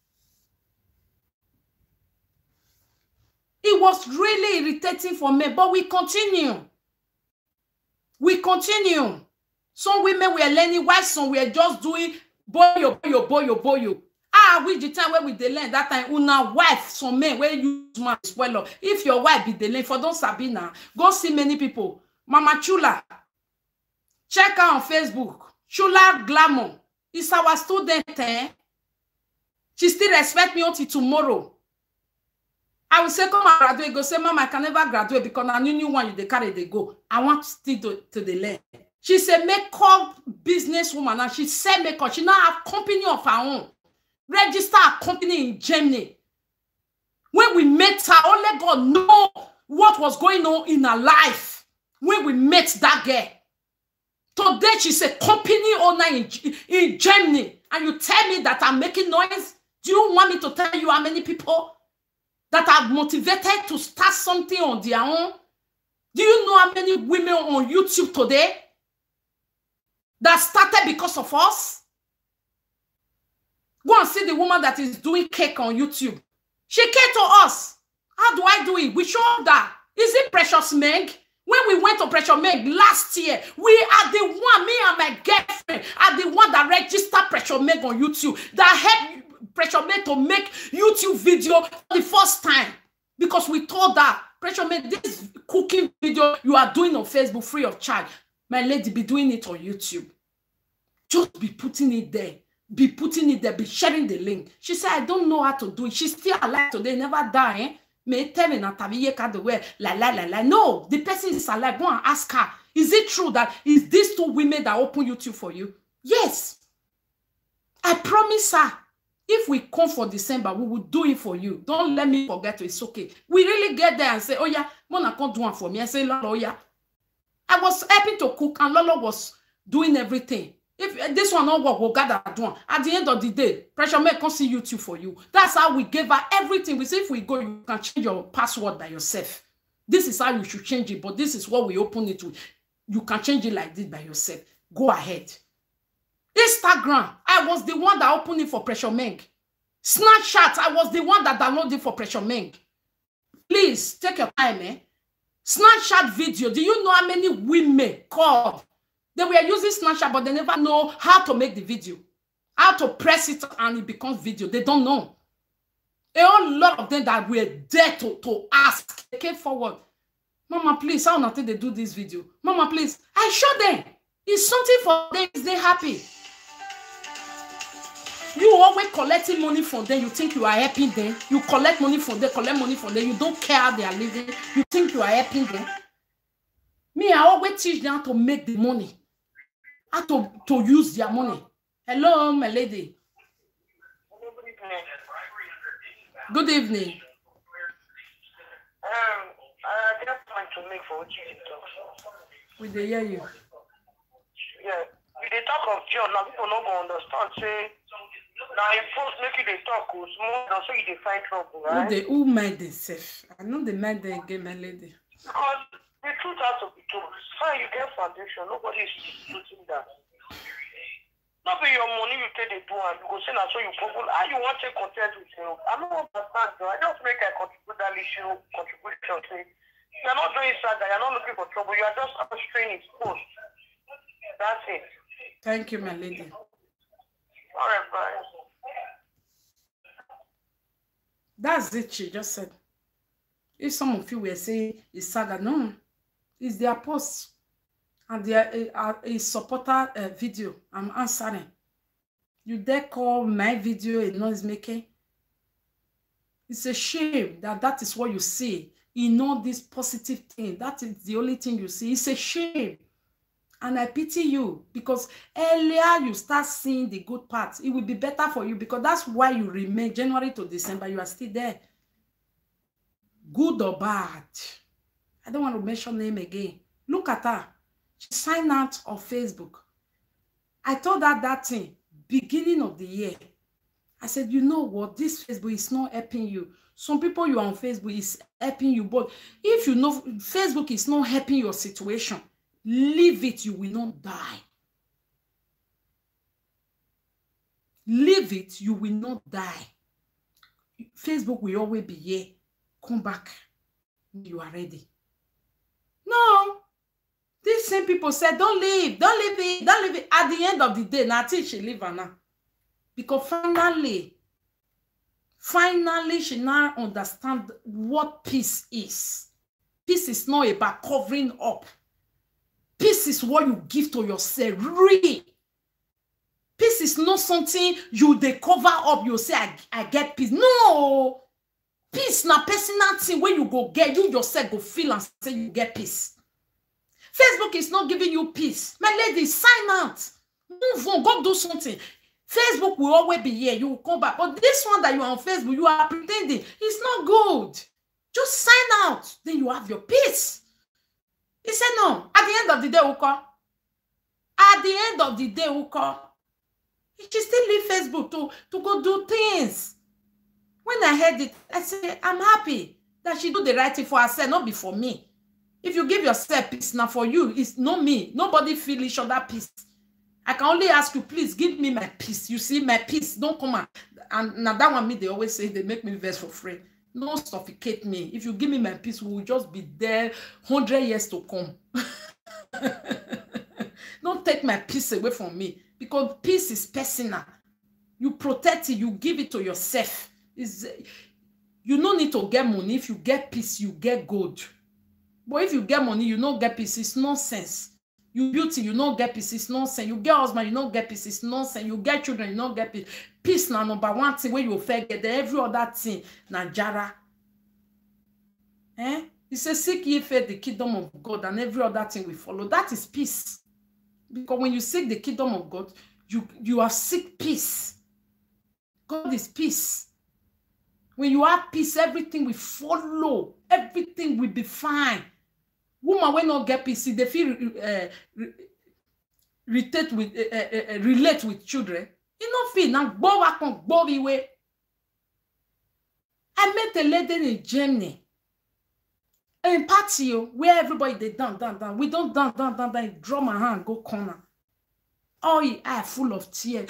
It was really irritating for me, but we continue. We continue. Some women were learning, while some were just doing boyo. Which the time when we dey learn that time, una wife, some men where use man spoil up. If your wife be dey learn, for don't Sabina, go see many people. Mama Chula, check her on Facebook. Chula Glamour is our student. She still respect me until tomorrow. I will say, come and graduate. Go say, Mama, I can never graduate because I new one you they carry they go. I want still to the learn. She's a makeup businesswoman and she sell makeup. She now have company of her own. Register a company in Germany. When we met her, only God know what was going on in her life. When we met that girl. Today she's a company owner in Germany. And you tell me that I'm making noise? Do you want me to tell you how many people that are motivated to start something on their own? Do you know how many women on YouTube today that started because of us? Go and see the woman that is doing cake on YouTube. She came to us. How do I do it? We showed that. Is it Precious Meg? When we went to Precious Meg last year, we are the one, me and my girlfriend, are the one that registered Precious Meg on YouTube, that helped Precious Meg to make YouTube video for the first time. Because we told her, Precious Meg, this cooking video you are doing on Facebook free of charge. My lady, be doing it on YouTube. Just be putting it there. Be putting it there, be sharing the link. She said, I don't know how to do it. She's still alive today, never die. Eh? May tell me not the way. No, the person is alive. Go and ask her. Is it true that is these two women that open YouTube for you? Yes. I promise her. If we come for December, we will do it for you. Don't let me forget. It's okay. We really get there and say, oh yeah, Mona can't do one for me. I say, Lolo, yeah. I was helping to cook and Lolo was doing everything. If this one not work, we'll gather doing. At the end of the day, Precious Meg can't see YouTube for you. That's how we gave her everything. We say if we go, you can change your password by yourself. This is how you should change it, but this is what we open it with. You can change it like this by yourself. Go ahead. Instagram, I was the one that opened it for Precious Meg. Snapchat, I was the one that downloaded it for Precious Meg. Please take your time, eh? Snapchat video. Do you know how many women called? They were using Snapchat, but they never know how to make the video. How to press it and it becomes video. They don't know. A whole lot of them that were there to ask. They came forward. Mama, please, how not they do this video? Mama, please. I showed them. It's something for them. They're happy. You always collecting money from them. You think you are helping them. You collect money from them, collect money from them. You don't care how they are living. You think you are helping them. Me, I always teach them how to make the money. How to use their money. Hello, my lady. Good evening. I just want to make for you talk. We dey hear you. Yeah, if they talk of John, now people no go understand. Say, now if folks make you they talk, small, so you they find trouble, right? Who mind themselves? I know they mind them again, my lady. Because the truth has to be told. Fine, you get foundation. Nobody is disputing that. Not be your money you take the do and you go say now so you people. How you want to content with you? I don't understand. Though. I just make a contribute that issue, contribution. Say you're not doing sad. You're not looking for trouble. You are just straining exposed. That's it. Thank you, my lady. All right, bye. That's it. She just said. If some of you were saying it's saga, no, it's their post. And there a supporter video. I'm answering. You dare call my video a noise making? It's a shame that is what you see. You know this positive thing. That is the only thing you see. It's a shame. And I pity you because earlier you start seeing the good parts. It will be better for you because that's why you remain January to December. You are still there. Good or bad. I don't want to mention name again. Look at her. She signed out of Facebook. I told her that thing, beginning of the year. I said, you know what? This Facebook is not helping you. Some people you are on Facebook is helping you. But if you know Facebook is not helping your situation, leave it, you will not die. Leave it, you will not die. Facebook will always be here. Come back when you are ready. No. These same people said, don't leave it. At the end of the day, Nati, she leave her now. Because finally, she now understands what peace is. Peace is not about covering up. Peace is what you give to yourself, really. Peace is not something they cover up, you say, I get peace. No. Peace na personal thing where you go get, you yourself go feel and say you get peace. Facebook is not giving you peace. My lady, sign out. Move on, go do something. Facebook will always be here. You will come back. But this one that you are on Facebook, you are pretending. It's not good. Just sign out. Then you have your peace. He said no. At the end of the day, Uko. At the end of the day, Uko. She still leave Facebook to go do things. When I heard it, I said, I'm happy that she do the right thing for herself, not be for me. If you give yourself peace, now for you, it's not me. Nobody feel each other peace. I can only ask you, please give me my peace. You see, my peace, don't come and now that one me, they always say they make me vex for free. Don't suffocate me. If you give me my peace, we will just be there 100 years to come. Don't take my peace away from me because peace is personal. You protect it, you give it to yourself. You don't need to get money. If you get peace, you get gold. But if you get money, you don't get peace, it's nonsense. You beauty, you don't get peace, it's nonsense. You get husband, you don't get peace, it's nonsense. You get children, you don't get peace. Peace now number one thing where you forget every other thing. Na jara. He says, seek ye first the kingdom of God and every other thing will follow. That is peace. Because when you seek the kingdom of God, you have seek peace. God is peace. When you have peace, everything will follow. Everything will be fine. Woman will not get peace. They feel relate with children. You know, feel now go back on go away. I met a lady in Germany. In patio where everybody they dance. We don't dance. Draw my hand, go corner. All your eye full of tears.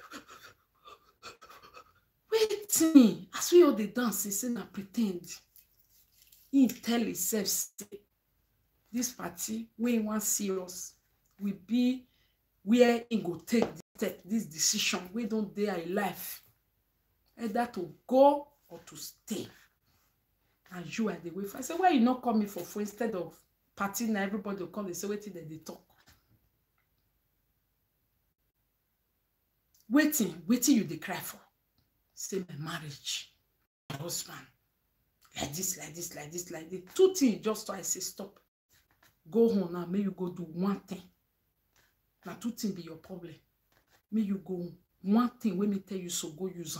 Wait me. As we all the dance, he said, "I pretend." He tell himself, say, this party, when he wants serious, will be where he go take this decision. We don't dare in life. Either to go or to stay. And you are the way. I say, why you not call me for food instead of party? Now everybody will come. They say, wait till they talk. waiting you dey cry for. Say my marriage, my husband, like this. 2 things just so I say stop. Go home now, may you go do one thing. Now 2 things be your problem. May you go home. One thing, when me tell you so, go use them.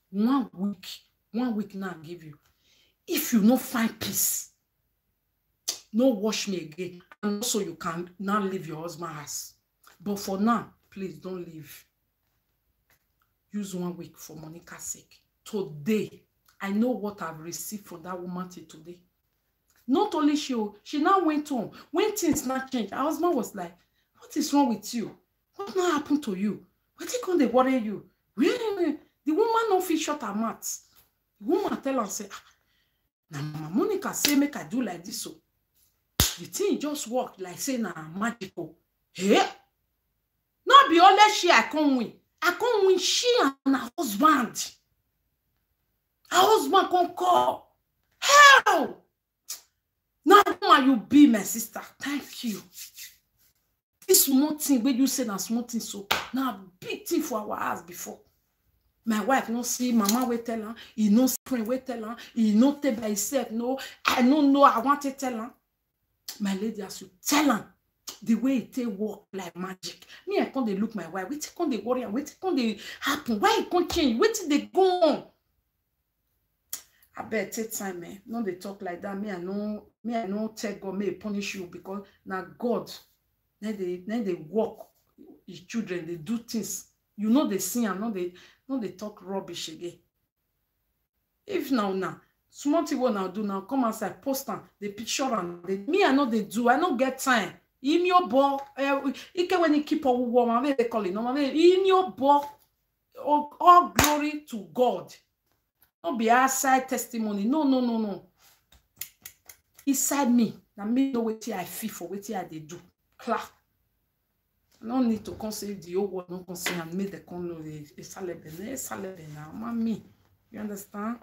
1 week now I give you. If you no find peace, no wash me again. And also you can now leave your husband's house. But for now, please don't leave. Use 1 week for Monica's sake. Today, I know what I've received from that woman till today. Not only she now went home. When things not changed, her husband was like, what is wrong with you? What now happened to you? What is going to worry you? Really? The woman no fit shut her mouth. The woman tell her, say, now Monica say make I do like this. So the thing just worked like say na magical. Hey? Not be only she I can't win. I can't win she and her husband. Her husband can call. Hell! Now woman you be my sister. Thank you. This small thing when you say na small thing so now big thing for our house before. My wife no see mama we tell her, he no friend we tell her, he no tell by himself, no, I don't know, I want to tell her. My lady has to tell her the way it take work like magic. Me, I can't they look my wife, wait can't they worry, wait can't they happen, why it can't change, wait till they go on. I bet take time, man. No, they talk like that. Me, I know tell God may punish you because now God, then they walk his children, they do things. You know they sing and no they talk rubbish again. If now, small thing what now do now, come outside, post them, they picture and me I know they do, I don't get time. In your ball, when you keep a woman, they call it no in your ball, all glory to God. Don't be outside testimony. No. Inside me, now me know what I feel for what I they do. Clap. I don't need to consider the whole world, not consider and make the con know the salary now. Mommy, you understand?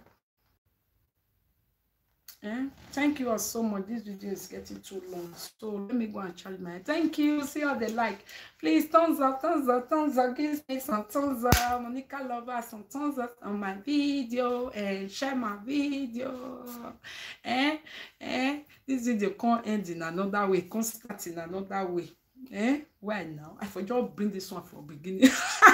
Thank you all so much. This video is getting too long, so let me go and charge my. Thank you. See how they like. Please thumbs up. Give me some thumbs up. Monica lover, some thumbs up on my video and share my video. This video can't end in another way. Can't start in another way. Why now? I forgot bring this one from beginning.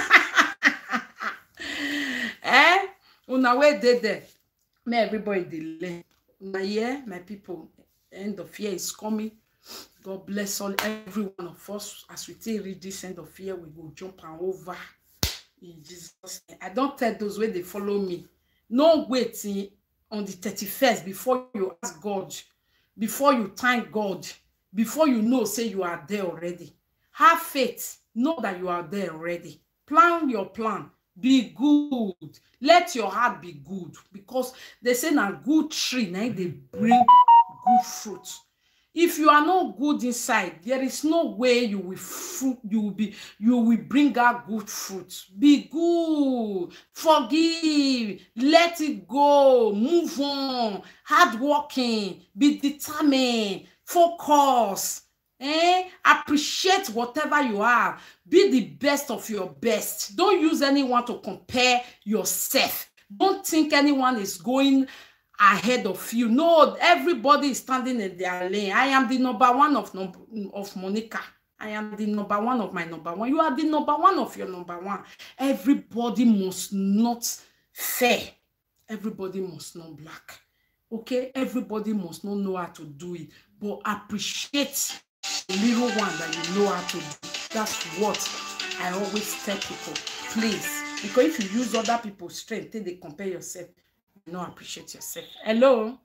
Una way there. May everybody delay. My year, my people, end of year is coming. God bless every one of us. As we reach this end of year, we go jump and over in Jesus' name. I don't tell those way they follow me. No waiting on the 31st before you ask God, before you thank God, before you know, say you are there already. Have faith. Know that you are there already. Plan your plan. Be good. Let your heart be good. Because they say a good tree, now they bring good fruit. If you are not good inside, there is no way you will bring out good fruit. Be good. Forgive. Let it go. Move on. Hardworking. Be determined. Focus. Appreciate whatever you are. Be the best of your best. Don't use anyone to compare yourself. Don't think anyone is going ahead of you. No, everybody is standing in their lane. I am the number one of Monica. I am the number one of my number one. You are the number one of your number one. Everybody must not fair. Everybody must not black. Okay? Everybody must not know how to do it. But appreciate the little one that you know how to do. That's what I always tell people. Please. Because if you use other people's strength, then they compare yourself. You don't appreciate yourself. Hello?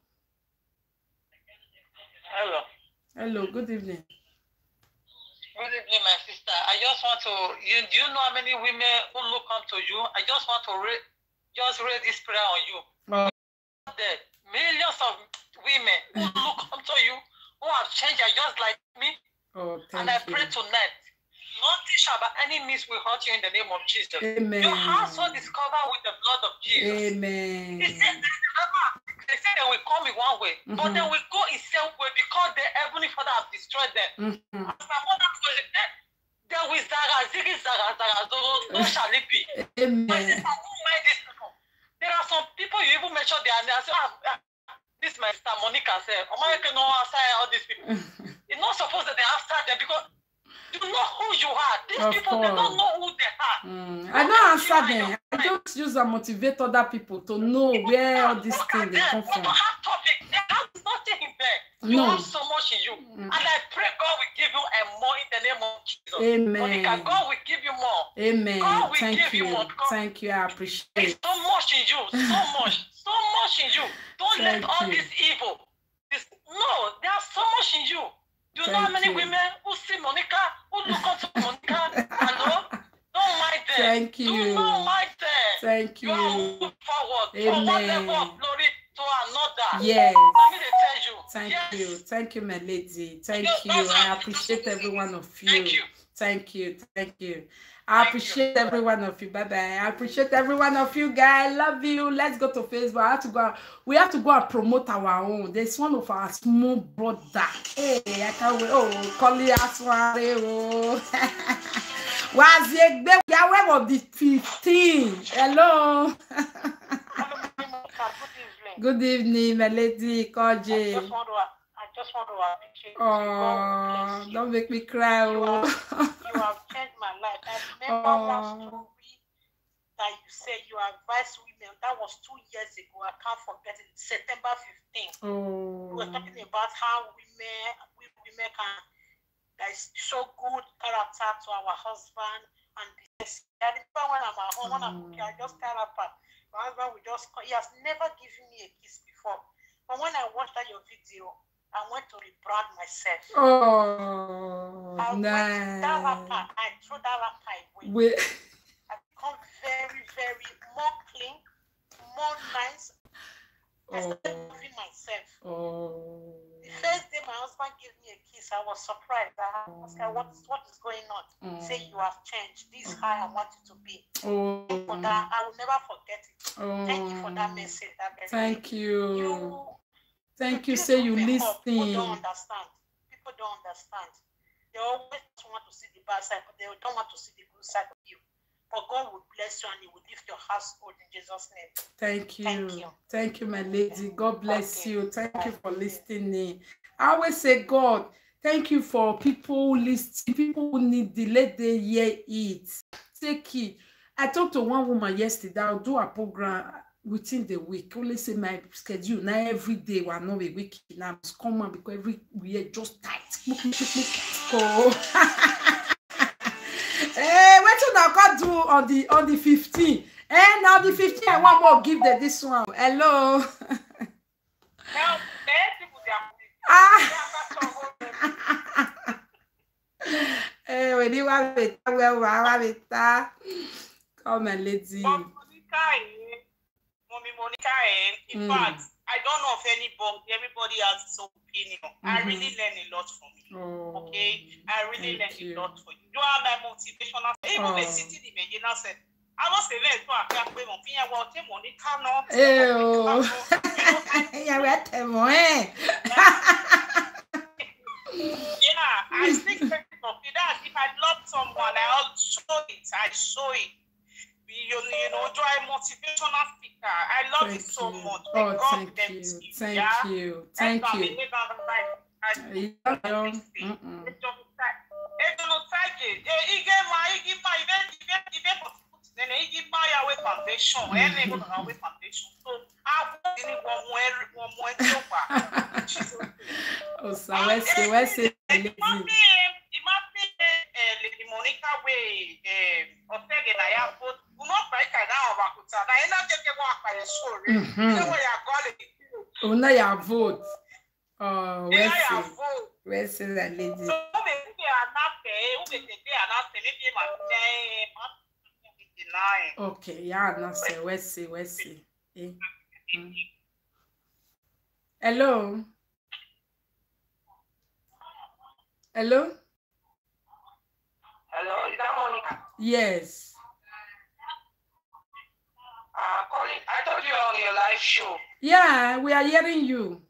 Hello, good evening. Good evening, my sister. I just want to, do you know how many women who look up to you? I just want to raise this prayer on you. There millions of women who look up to you, who have changed just like me. And I pray tonight, nothing shall by any means will hurt you in the name of Jesus. Amen. Your household is covered with the blood of Jesus. Amen. He said, they say they will come in one way, but they will go in self way because the Heavenly Father have destroyed them. As my mother told you, There is Zara, Ziggy Zara, no shall it be. Amen. My sister, who mind these people? There are some people you even mention their name. I say, this my sister Monica said, America no answer all these people. It's not supposed that they answer them because you know who you are. These Of people, course. they don't know who they are. I don't answer them. I just use and motivate other people to know where all these things they come from. They don't have topic. They have nothing in there. You No. have so much in you. And I pray God will give you more in the name of Jesus. Amen. Monica, God will give you more. Amen. God will Thank give you you. more. Thank you. I appreciate There's it. so much in you. So much. So much in you. Don't Thank let all you. this evil. No, there's so much in you. Do you know how Thank many you. women who see Monica, who look up to Monica? Hello? Don't mind them. Thank Do you. not mind them. Thank You are you. moving forward from one level of Amen. glory to another. Yes. Let me tell you. Thank Yes. you. Thank you, my lady. Thank Yes, you. that's I how- appreciate every one of you. Thank you. Thank you. Thank you. I Thank appreciate every one of you. Bye bye. I appreciate every one of you, guys. Love you. Let's go to Facebook. I have to go. We have to go and promote our own. There's one of our small brother. Hey, I can't wait. Oh, Koli Asware. Oh, was it? We are aware of the 15. Hello. Good evening. Good evening, my lady I Koji. just want to appreciate you. God Oh, bless you. don't make me cry. You Oh. have changed my life. I remember one story that you said you advised women. That was 2 years ago. I can't forget it. September 15th. Oh. We were talking about how women can show good character to our husband. And this. I remember when I'm at home, when I'm cooking, I just tell her, my husband will just call. He has never given me a kiss before. But when I watched your video, I went to rebrand myself. Oh, I went to that nice. rapper. I threw that rapper away. Wait. I become very, very more clean, more nice. I started moving myself. Oh. The first day my husband gave me a kiss, I was surprised. I asked her, what is going on? Say you have changed. This is how I want you to be. Oh. For that, I will never forget it. Oh. Thank you for that message. Thank you. Thank you. People Say you People don't listen. understand. People don't understand. They always want to see the bad side, but they don't want to see the good side of you. But God will bless you and He will lift your household in Jesus' name. Thank you. Thank you. Thank you, my lady. God bless Okay. you. Thank you for listening. I always say, God, thank you for people who listen, people who need the let they hear it. Take it. I talked to one woman yesterday. I'll do a program within the week. Only say my schedule now every day. We're not a week now. It's common because every we are just tight. Oh. Hey, what you now can do on the 15th? And now the 15th, I want more give them this one. Hello. Help, people Hey, when you want it, well, I want it. Come on, lady. Mommy Monica, in fact, I don't know of anybody. Everybody has his opinion. I really learn a lot from you. Oh, okay, I really learn you. a lot from you. You are my motivational. Even the city, the Medina said, I was a very good at playing on Pia. Well, Monica, no. Yeah, we're temoe. Yeah, I think of that. If I love someone, I'll show it. I show it. You know, do I motivational speaker? I love it so much. Oh, God thank you. you. Thank Yeah? you. Thank you. Oh, so where's it? Lady Monica way Otege na ya put not break now Wakuta. Na ina take walk by the show. So we are now you vote. Oh, where's it, that lady? So we are not pay, okay, yeah, no say where's it? Hello. Hello? Hello, is that Monica? Yes. Colin, I told you on your live show. Yeah, we are hearing you.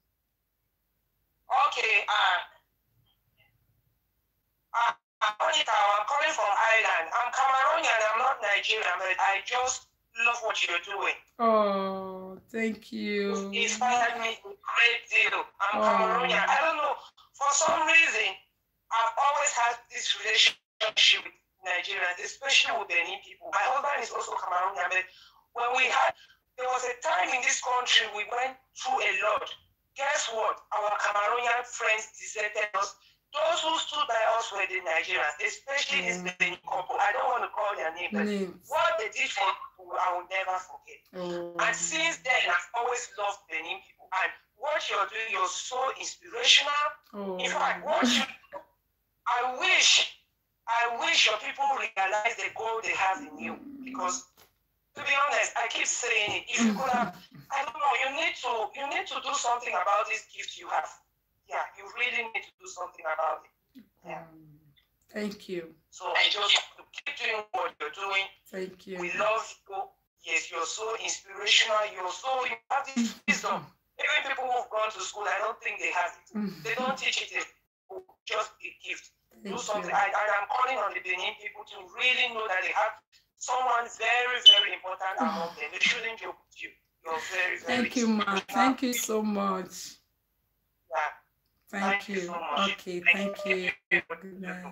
Okay, Monica, I'm calling calling from Ireland. I'm Cameroonian, I'm not Nigerian, but I just love what you're doing. Oh, thank you. It inspired me a great deal. I'm Cameroonian. I don't know, for some reason, I've always had this relationship with Nigerians, especially with Benin people. My husband is also Cameroonian, but when there was a time in this country we went through a lot. Guess what? Our Cameroonian friends deserted us. Those who stood by us were the Nigerians, especially this Benin couple. I don't want to call their name, but what they did for people, I will never forget. And since then, I've always loved Benin people. And what you're doing, you're so inspirational. In fact, I wish your people realize the goal they have in you. Because, to be honest, I keep saying it. If you could have, I don't know, you need to do something about this gift you have. Yeah, you really need to do something about it. Yeah. Thank you. So I just have to keep doing what you're doing. Thank you. We love you. Yes, you're so inspirational. You have this wisdom. Even people who've gone to school, I don't think they have it. They don't teach it. Just a gift. Do something. And I'm calling on the Benin people to really know that they have someone very, very important among them. They shouldn't joke with you. You're very, very Thank you, ma. Thank you so much. Yeah. Thank you. So much. Okay, thank you. Good night.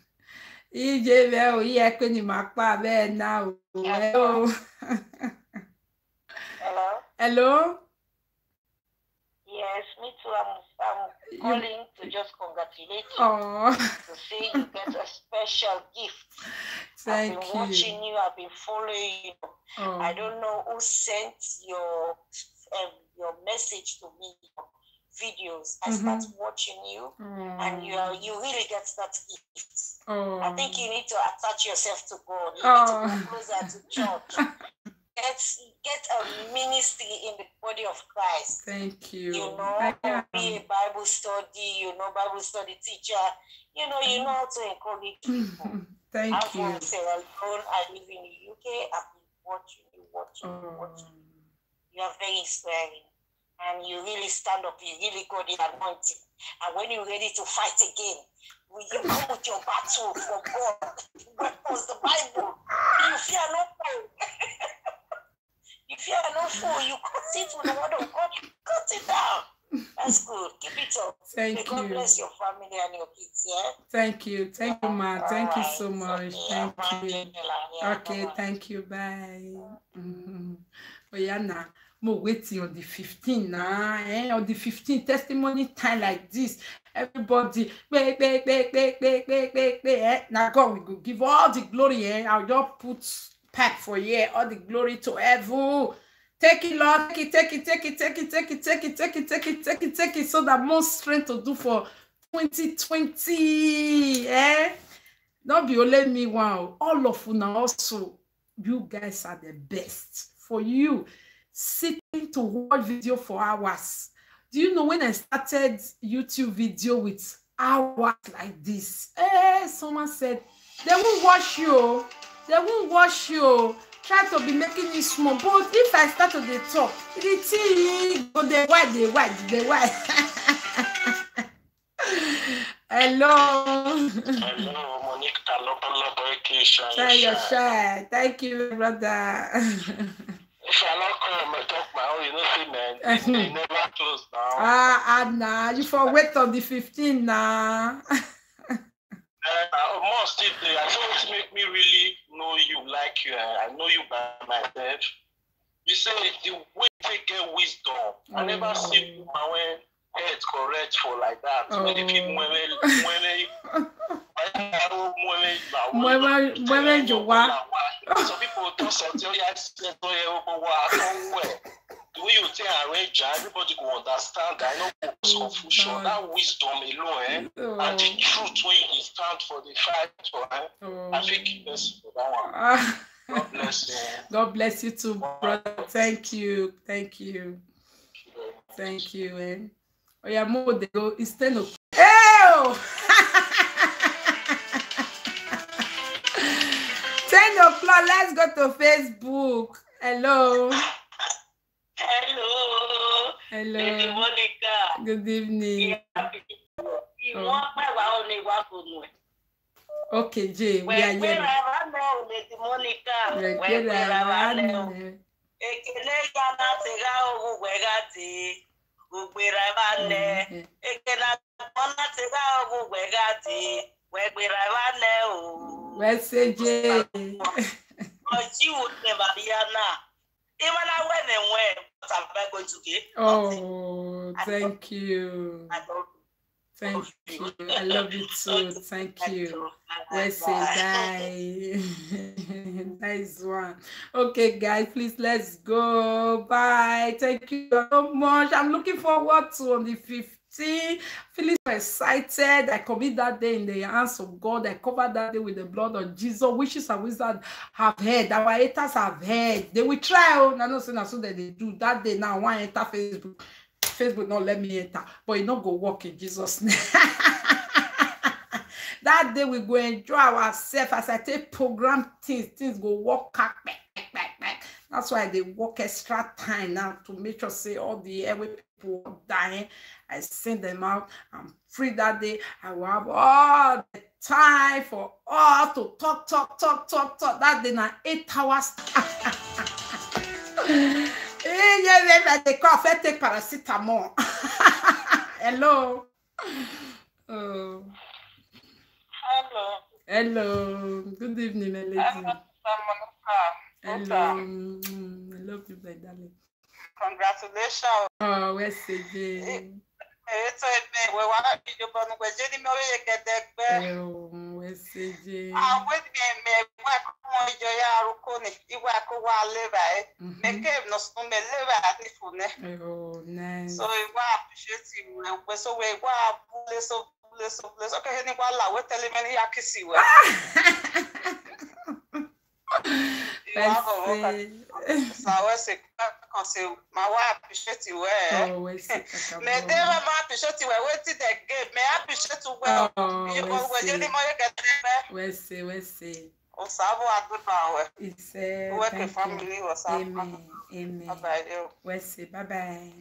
Hello. Hello? Hello? Yes, me too. I'm calling to just congratulate you. Oh. To say you get a special gift. Thank I've been you. watching you. I've been following you. Oh. I don't know who sent your message to me, videos. I start watching you, and you really get that gift. I think you need to attach yourself to God. You need to go closer to church. Get a ministry in the body of Christ. Thank you. You know, be a Bible study. Bible study teacher. You know how to encourage people. Thank I'm you. from Sierra Leone. I live in the UK. I've been watching you. You are very inspiring. And you really stand up, you really got the anointing. And when you're ready to fight again, you come with your battle for God. Weapons, the Bible. You fear no foe. You fear no foe. You cut it with the word of God. You cut it down. That's good. Keep it up. Thank May God bless your family and your kids, yeah? Thank you. Thank you, ma. Thank you so much. Okay. Thank you. Okay, thank you. Bye. Oyana. More waiting on the 15th now, on the 15th testimony time like this. Everybody, now God will go give all the glory. I'll just put pack for you, all the glory to heaven. Take it, Lord. Take it, so that more strength to do for 2020. Don't be only me one. All of you now also, you guys are the best. For you, sitting to watch video for hours. Do you know when I started YouTube video with hours like this? Someone said, they won't watch you. They won't watch you. Try to be making it small. But if I start to the talk, they white. Hello. Hello, Monique. Try your shine. Thank you, brother. If I not come and talk my own, you know, see, man, they never close now. Nah, you for wait on the 15th now. Most still there. I just make me really know you, like you. I know you by myself. You say the way to get wisdom. I never see woman when head correct for like that. When the people when you want. Some people don't say, the way you tell arrange, everybody will understand. I know it's confusion. That wisdom alone, and the truth when you stand for the fight for, I think it's for that one. God bless you. God bless you too, brother. Thank you. Oh yeah, more they go. It's 10 o'clock. Ew! 10 o'clock. Let's go to Facebook. Hello. Hello. Lady Monica. Good evening. Okay, Jay, we are Where here. I know, Lady Monica. Where I know. Ekele ya na tega ogu wegati. Ugbera vane. Ekele na tega ogu wegati. Ugbera vane o. Where's Jay? Oji would never be na. Even I went and went. What am I going to get? Oh, thank you. I don't. Thank you. I love you too. Thank you. Let's say bye. Nice one. Okay, guys, please let's go. Bye. Thank you so much. I'm looking forward to on the 15th. Feeling so excited. I commit that day in the hands of God. I cover that day with the blood of Jesus. Witches and wizards have heard. Our haters have heard. They will try. Oh, no, so that they do that day. Now, one enter Facebook not let me enter, but it not go work in Jesus' name. That day we go enjoy ourselves as I take program things go work back. That's why they work extra time now to make sure say all the airway people are dying. I send them out. I'm free that day. I will have all the time for all to talk. That day now 8 hours. They call take paracetamol. Hello. Oh. Hello. Good evening, my lady. Hello. I love you, my darling. Congratulations. Oh, where's CJ? It's a we want to be your bonus. We're getting married. Get that. Oh, where's CJ? I went me work on your Arukoni. You work a while live. Make him no spoon live at the phone. Oh, nice. So we appreciate you. So we bless. Okay, anyone la we tell him any akisi we. So I say my wife appreciate you. Oh, where's me never appreciate you. Wait the game. Me appreciate you well. You always any more get there. Where's say? O savo adupa we. It's work a family or something. Amen. Bye. Where's say? Bye.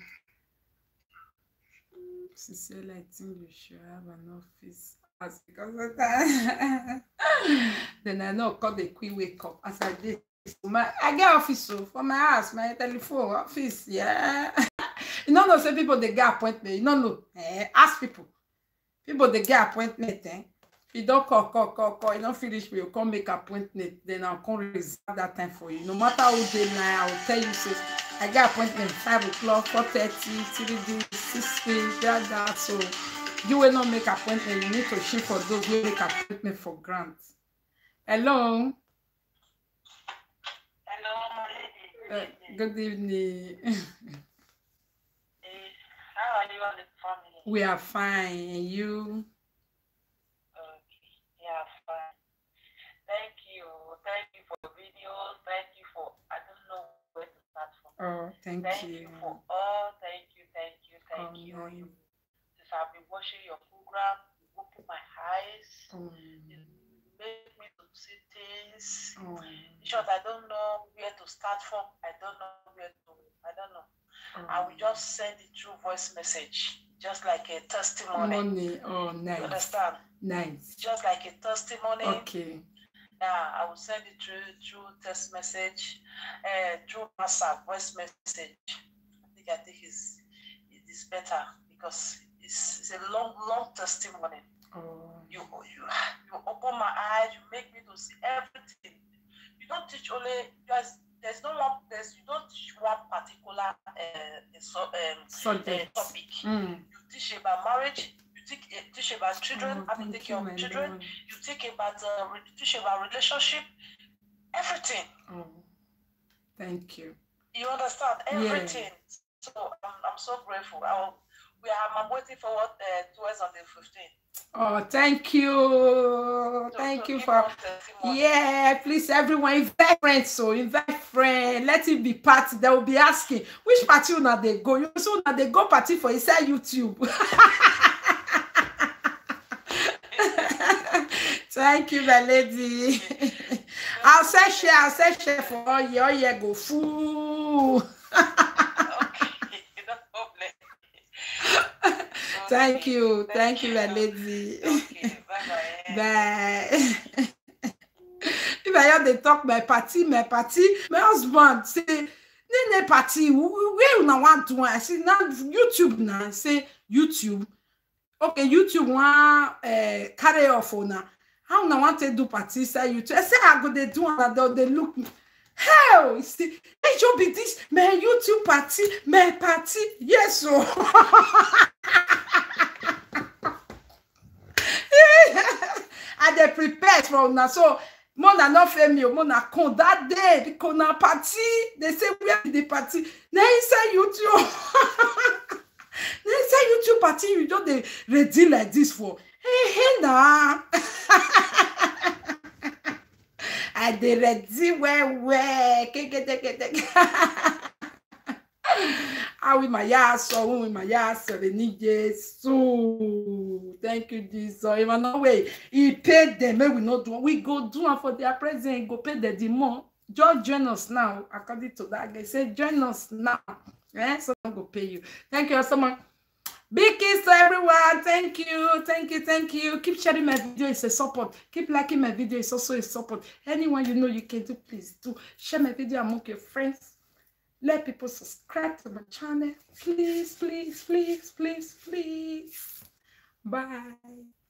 Sincerely, I think you should have an office. As because of that, then I know call the quick wake up as I did. I get office for my house, my telephone office. Yeah, you know, say people they get appointment. You know, ask people. People they get appointment. If you don't call, you don't finish, you come make appointment. Then I'll come reserve that time for you. No matter who day now, I will tell you. Say I get appointment 5 o'clock, 4:30, 3 6 that. So. You will not make appointment. You need to shift for those who make appointment for grants. Hello. Good evening. How are you and the family? We are fine. And you? Okay. Yeah, fine. Thank you. Thank you for the videos. Thank you for, I don't know where to start from. Oh, thank you. Thank you for all. Thank you. Nice. I've been watching your program, you open my eyes, you make me to see things. In short, I don't know where to start from. I don't know. I will just send it through voice message, just like a testimony. Oh, nice. You understand? Nice. Just like a testimony. Okay. Yeah, I will send it through text message, through WhatsApp, voice message. I think it is better because it's a long testimony. You open my eyes, you make me to see everything. You don't teach only you don't teach one particular topic. You teach about marriage, you teach about children, how to take care of children, you teach about relationship, everything. Thank you. You understand everything. Yeah. So I'm so grateful. I'm waiting for towards on the 15th. Oh, thank you. Thank you for please everyone invite friends. So invite friends. Let it be party. They will be asking which party now they go. You so now they go party for inside YouTube. Thank you, my lady. I'll say share for all year go full. Thank you, my lady. Okay, bye-bye. If I hear they talk my party, my husband say, Nene party, where you want to? I say, now YouTube now. I say, YouTube. Okay, YouTube want carry off on now. How now want to do party? Say YouTube. I say, I go they do another. They look. Hell, see, hey, you be this my YouTube party, my party. Yes, so. I they prepared for now. So. Mona not family, mona con that day because na party. They say we have the party. Now inside YouTube, inside YouTube party, you don't they ready like this for. Hey nah. I they ready where. Ah oui, my yes, the need so. Thank you, Jesus. Even no way, he paid them. We not do. We go do for their present. Go pay the demon. Just join us now. According to that, they say join us now. So I'm gonna pay you. Thank you so much. Big kiss to everyone. Thank you. Keep sharing my video. It's a support. Keep liking my video. It's also a support. Anyone you know you can do, please do share my video among your friends. Let people subscribe to my channel. Please. Bye.